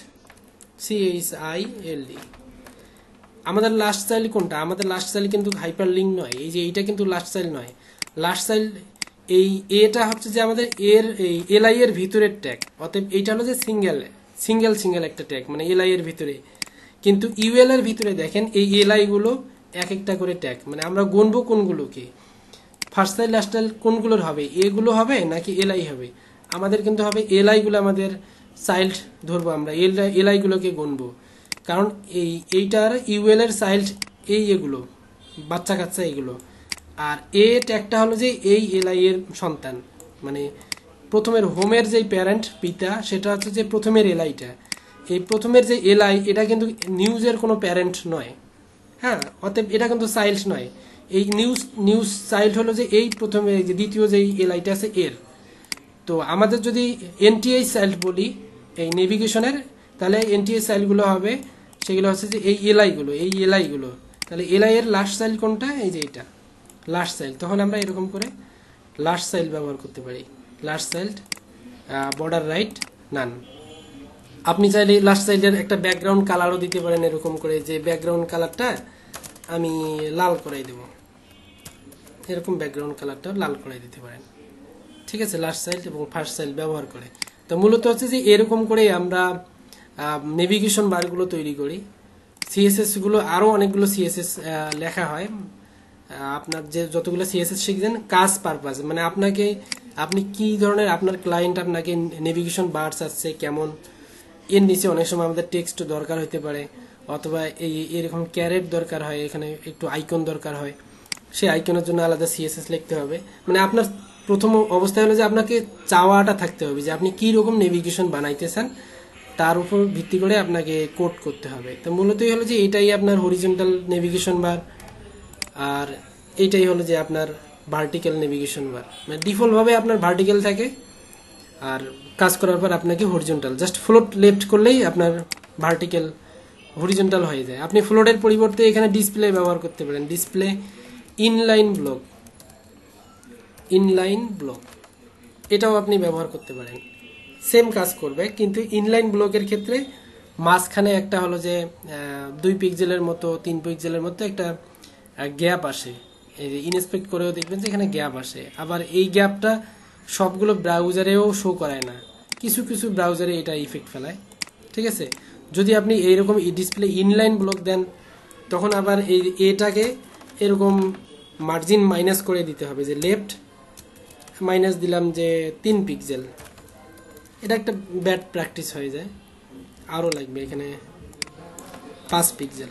CHILD। আমাদের লাস্ট চাইল্ড কোনটা, আমাদের লাস্ট চাইল্ড কিন্তু হাইপার লিঙ্ক নয়, এই যে এইটা কিন্তু লাস্ট চাইল্ড নয়। লাস্ট চাইল্ড এই এটা হচ্ছে যে আমাদের এই এলআই এর ভিতরের ট্যাগ, অতএব এইটা হলো যে সিঙ্গেল একটা ট্যাগ, মানে এলআই এর ভিতরে। কিন্তু ইউএল এর ভিতরে দেখেন এই এলআই গুলো এক একটা করে ট্যাগ, মানে আমরা গুনবো কোনগুলোকে, ফার্স্ট চাইল্ড লাস্ট চাইল্ড কোনগুলোর হবে, এগুলো হবে নাকি এলআই হবে। আমাদের কিন্তু হবে এলআই গুলো আমাদের চাইল্ড ধরবো, আমরা এলআই গুলোকে গুনবো, কারণ এইটার ইউএল এর চাইল্ড এগুলো বাচ্চা কাচ্চা এগুলো। আর এ ট্যাগটা হলো যে এই এলআই এর সন্তান, মানে প্রথমের হোমের যে প্যারেন্ট পিতা, সেটা হচ্ছে যে প্রথমের এলআইটা। এই প্রথমের যে এলআই এটা কিন্তু নিউজের কোনো প্যারেন্ট নয়, হ্যাঁ, অতএব এটা কিন্তু চাইল্ড নয়। এই নিউজ চাইল্ড হলো যে এই প্রথমে যে দ্বিতীয় যে এলআইটা আছে এর। তো আমাদের যদি এনটিএইচ চাইল্ড বলি এই নেভিগেশনের, তাহলে এনটিএইচ চাইল্ডগুলো হবে, সেগুলো হচ্ছে যে এই এলআইগুলো। তাহলে এলআই এর লাস্ট চাইল্ড কোনটা, এই যে এটা লাস্ট চাইল্ড। তখন আমরা এরকম করে লাস্ট চাইল্ড ব্যবহার করতে পারি, last child border right none. আপনি চাইলে লাস্ট চাইল্ডের একটা ব্যাকগ্রাউন্ড কালারও দিতে পারেন, এরকম করে যে ব্যাকগ্রাউন্ড কালারটা আমি লাল করাই দেব, এরকম ব্যাকগ্রাউন্ড কালারটা লাল করাই দিতে পারেন, ঠিক আছে, লাস্ট চাইল্ড এবং ফার্স্ট চাইল্ড ব্যবহার করে। তো মূলত হচ্ছে যে এরকম করে আমরা নেভিগেশন বারগুলো তৈরি করি। সিএসএস গুলো আরও অনেকগুলো সিএসএস লেখা হয়, আপনার যে যতগুলো সিএসএস শিখছেন কাজ পারপাস, মানে আপনি কি ধরনের, আপনার ক্লায়েন্ট আপনাকে নেভিগেশন বার চাচ্ছে কেমন, এর নিচে অনেক সময় আমাদের টেক্সট দরকার হতে পারে, অথবা এরকম ক্যারেট দরকার হয়, এখানে একটু আইকন দরকার হয়, সেই আইকনের জন্য আলাদা সিএসএস লিখতে হবে। মানে আপনার প্রথম অবস্থায় হলো যে আপনাকে চাওয়াটা থাকতে হবে যে আপনি কি রকম নেভিগেশন বানাইতে চান, তার উপর ভিত্তি করে আপনাকে কোড করতে হবে। তো মূলতই হলো যে এটাই আপনার হরিজন্টাল নেভিগেশন বার, আর এইটাই হলো যে আপনার ভার্টিক্যাল নেভিগেশন বার। মানে ডিফল্ট ভাবে আপনার ভার্টিক্যাল থাকে, আর কাজ করার পর আপনাকে হরিজন্টাল, জাস্ট ফ্লোট লেফট করলেই আপনার ভার্টিক্যাল হরিজন্টাল হয়ে যায়। আপনি ফ্লোটের পরিবর্তে এখানে ডিসপ্লে ব্যবহার করতে পারেন, ডিসপ্লে ইনলাইন ব্লক এটাও আপনি ব্যবহার করতে পারেন, সেম কাজ করবে। কিন্তু ইনলাইন ব্লকের ক্ষেত্রে মাঝখানে একটা হলো যে 2 পিক্সেলের মতো 3 পিক্সেলের মতো একটা গ্যাপ আসে, ইনস্পেক্ট করেও দেখবেন যে এখানে গ্যাপ আসে। আবার এই গ্যাপটা সবগুলো ব্রাউজারেও শো করায় না, কিছু কিছু ব্রাউজারে এটা ইফেক্ট ফেলায়, ঠিক আছে। যদি আপনি এইরকম ডিসপ্লে ইনলাইন ব্লক দেন, তখন আবার এটাকে এরকম মার্জিন মাইনাস করে দিতে হবে, যে লেফট মাইনাস দিলাম যে 3 পিক্সেল, এটা একটা ব্যাড প্র্যাকটিস হয়ে যায়। আরো লাগবে এখানে 5 পিক্সেল।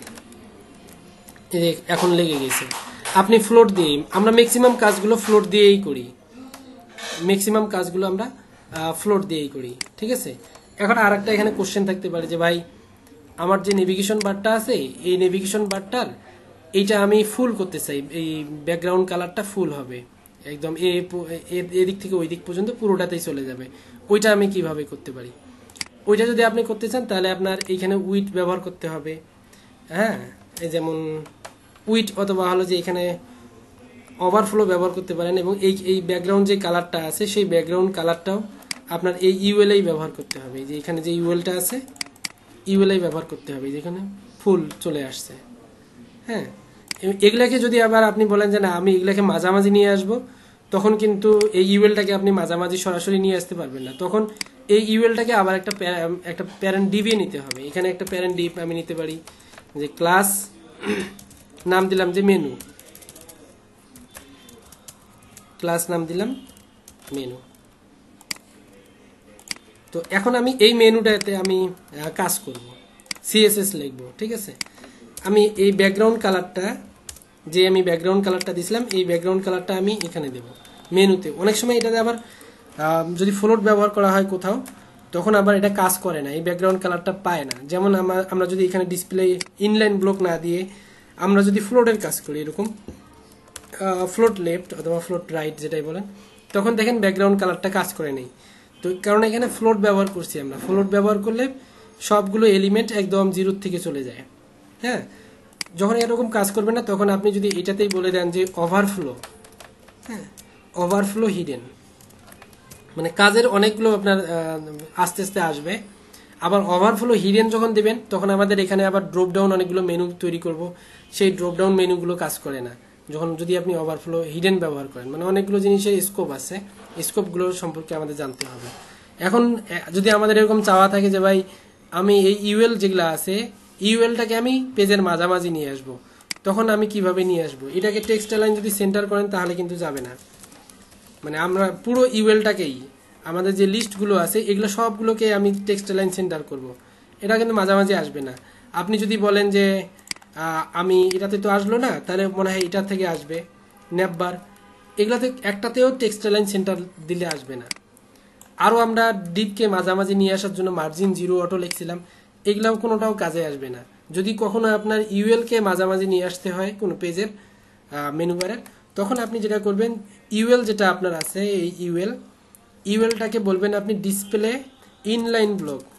এখন লেগে গেছে। আপনি ফ্লোট দিয়ে, আমরা ম্যাক্সিমাম কাজগুলো ফ্লোট দিয়েই করি, ম্যাক্সিমাম কাজগুলো আমরা ফ্লোট দিয়েই করি, ঠিক আছে। এখন আরেকটা এখানে কোশ্চেন থাকতে পারে যে ভাই আমার যে নেভিগেশন বারটা আছে এই নেভিগেশন বারটার এইটা আমি ফুল করতে চাই, এই ব্যাকগ্রাউন্ড কালারটা ফুল হবে একদম এদিক থেকে ওই দিক পর্যন্ত পুরোটাতেই চলে যাবে, ওইটা আমি কিভাবে করতে পারি? ওইটা যদি আপনি করতে চান তাহলে আপনার এইখানে উইথ ব্যবহার করতে হবে, হ্যাঁ, এই যেমন উইথ অথবা হলো যে এখানে ওভারফ্লো ব্যবহার করতে পারেন, এবং এই ব্যাকগ্রাউন্ড যে কালারটা আছে সেই ব্যাকগ্রাউন্ড কালারটাও আপনার এই ইউএলআই ব্যবহার করতে হবে, যে এখানে যে ইউএলটা আছে ইউএলআই ব্যবহার করতে হবে, যেখানে ফুল চলে আসছে, হ্যাঁ। এগুলাকে যদি আবার আপনি বলেন যে না আমি এগুলাকে মাঝামাঝি নিয়ে আসবো, তখন কিন্তু এই ইউএলটাকে আপনি মাঝামাঝি সরাসরি নিয়ে আসতে পারবেন না, তখন এই ইউএলটাকে আবার একটা প্যারেন্ট ডিভে নিতে হবে। এখানে একটা প্যারেন্ট ডিভ আমি নিতে পারি, যে ক্লাস নাম দিলাম যে মেনু, ক্লাস নাম দিলাম মেনু। তো এখন আমি এই মেনুটাতে আমি কাজ করব, সিএসএস লিখবো, ঠিক আছে। আমি এই ব্যাকগ্রাউন্ড কালারটা, যে আমি ব্যাকগ্রাউন্ড কালারটা দিছিলাম এই ব্যাকগ্রাউন্ড কালারটা আমি এখানে দেব মেনুতে। অনেক সময় এটাতে আবার যদি ফ্লোট ব্যবহার করা হয় কোথাও, তখন আবার এটা কাজ করে না, এই ব্যাকগ্রাউন্ড কালারটা পায় না। যেমন আমরা যদি এখানে ডিসপ্লে ইনলাইন ব্লক না দিয়ে আমরা যদি ফ্লোটের কাজ করি, এরকম ফ্লোট লেফট অথবা ফ্লোট রাইট যেটাই বলেন, তখন দেখেন ব্যাকগ্রাউন্ড কালারটা কাজ করে নেই। তো কারণ এখানে ফ্লোট ব্যবহার করছি আমরা, ফ্লোট ব্যবহার করলে সবগুলো এলিমেন্ট একদম জিরোর থেকে চলে যায়, হ্যাঁ। যখন এরকম কাজ করবেন না তখন আপনি যদি এটাতেই বলে দেন যে ওভারফ্লো, হ্যাঁ, ওভারফ্লো হিডেন, মানে কাজের অনেকগুলো আপনার আস্তে আস্তে আসবে। আবার ওভারফ্লো হিডেন যখন দেবেন তখন আমাদের এখানে আবার ড্রপ ডাউন অনেকগুলো মেনু তৈরি করব, সেই ড্রপ ডাউন মেনুগুলো কাজ করে না যখন যদি আপনি ওভারফ্লো হিডেন ব্যবহার করেন। মানে অনেকগুলো জিনিসের স্কোপ আছে, স্কোপগুলো সম্পর্কে আমাদের জানতে হবে। এখন যদি আমাদের এরকম চাওয়া থাকে যে ভাই আমি এই ইউএল যেগুলো আছে ইউএলটাকে আমি পেজের মাঝামাঝি নিয়ে আসব, তখন আমি কিভাবে নিয়ে আসব? এটাকে টেক্সট লাইন যদি সেন্টার করেন তাহলে কিন্তু যাবে না। মানে আমরা পুরো ইউএলটাকেই, আমাদের যে লিস্টগুলো আছে এগুলো সবগুলোকে আমি টেক্সট লাইন সেন্টার করব, এটা কিন্তু মাঝামাঝি আসবে না। আপনি যদি বলেন যে আমি এটাতে তো আসলো না, তাহলে মনে হয় এটা থেকে আসবে নেববার, এগুলাতে একটাতেও টেক্সট লাইন সেন্টার দিলে আসবে না। আরও আমরা ডিপকে মাঝামাঝি নিয়ে আসার জন্য মার্জিন জিরো অটো লিখছিলাম, এগুলাও কোনোটাও কাজে আসবে না। যদি কখনো আপনার ইউএলকে মাঝামাঝি নিয়ে আসতে হয় কোনো পেজের মেনু বারের, তখন আপনি যেটা করবেন ইউএল যেটা আপনার আছে এই ইউএলটাকে বলবেন আপনি ডিসপ্লে ইনলাইন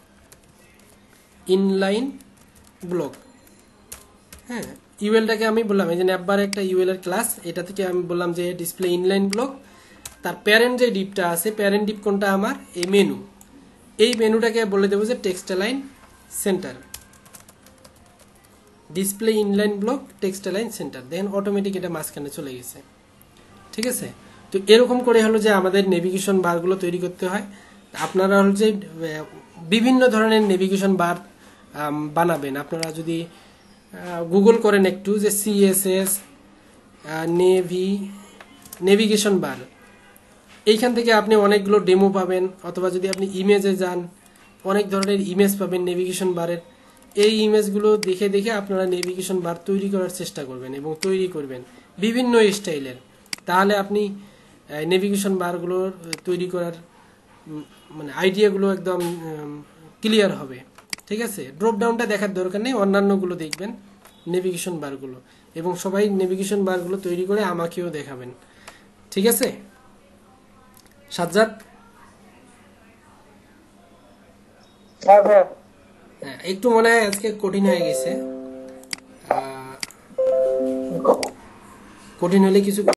ব্লক, হ্যাঁ। ইউএলটাকে আমি বললাম এই যে নেববার একটা ইউএল এর ক্লাস, এটা থেকে আমি বললাম যে ডিসপ্লে ইনলাইন ব্লক, তার প্যারেন্ট যে ডিপটা আছে প্যারেন্ট ডিপ কোনটা আমার এই মেনু, এই মেনুটাকে বলে দেবো যে text line center, display inline block text line center, then automatic এটা মাঝখানে চলে গেছে, ঠিক আছে। তো এরকম করে হলো যে আমাদের নেভিগেশন বারগুলো তৈরি করতে হয়। আপনারা হলো যে বিভিন্ন ধরনের নেভিগেশন বার বানাবেন, আপনারা যদি গুগল করেন একটু যে সিএসএস নেভিগেশন বার, এইখান থেকে আপনি অনেকগুলো ডেমো পাবেন, অথবা যদি আপনি ইমেজে যান অনেক ধরনের ইমেজ পাবেন নেভিগেশন বারের। এই ইমেজগুলো দেখে দেখে আপনারা নেভিগেশন বার তৈরি করার চেষ্টা করবেন এবং তৈরি করবেন বিভিন্ন স্টাইলের, তাহলে আপনি নেভিগেশন বারগুলো তৈরি করার মানে আইডিয়াগুলো একদম ক্লিয়ার হবে, ঠিক আছে। ড্রপ ডাউনটা দেখার দরকার নেই, অন্যান্যগুলো দেখবেন নেভিগেশন বারগুলো, এবং সবাই নেভিগেশন বারগুলো তৈরি করে আমাকেও দেখাবেন, ঠিক আছে। সাজ্জাদ, একটু মনে হয় আজকে কঠিন হয়ে গেছে, কঠিন হলে কিছু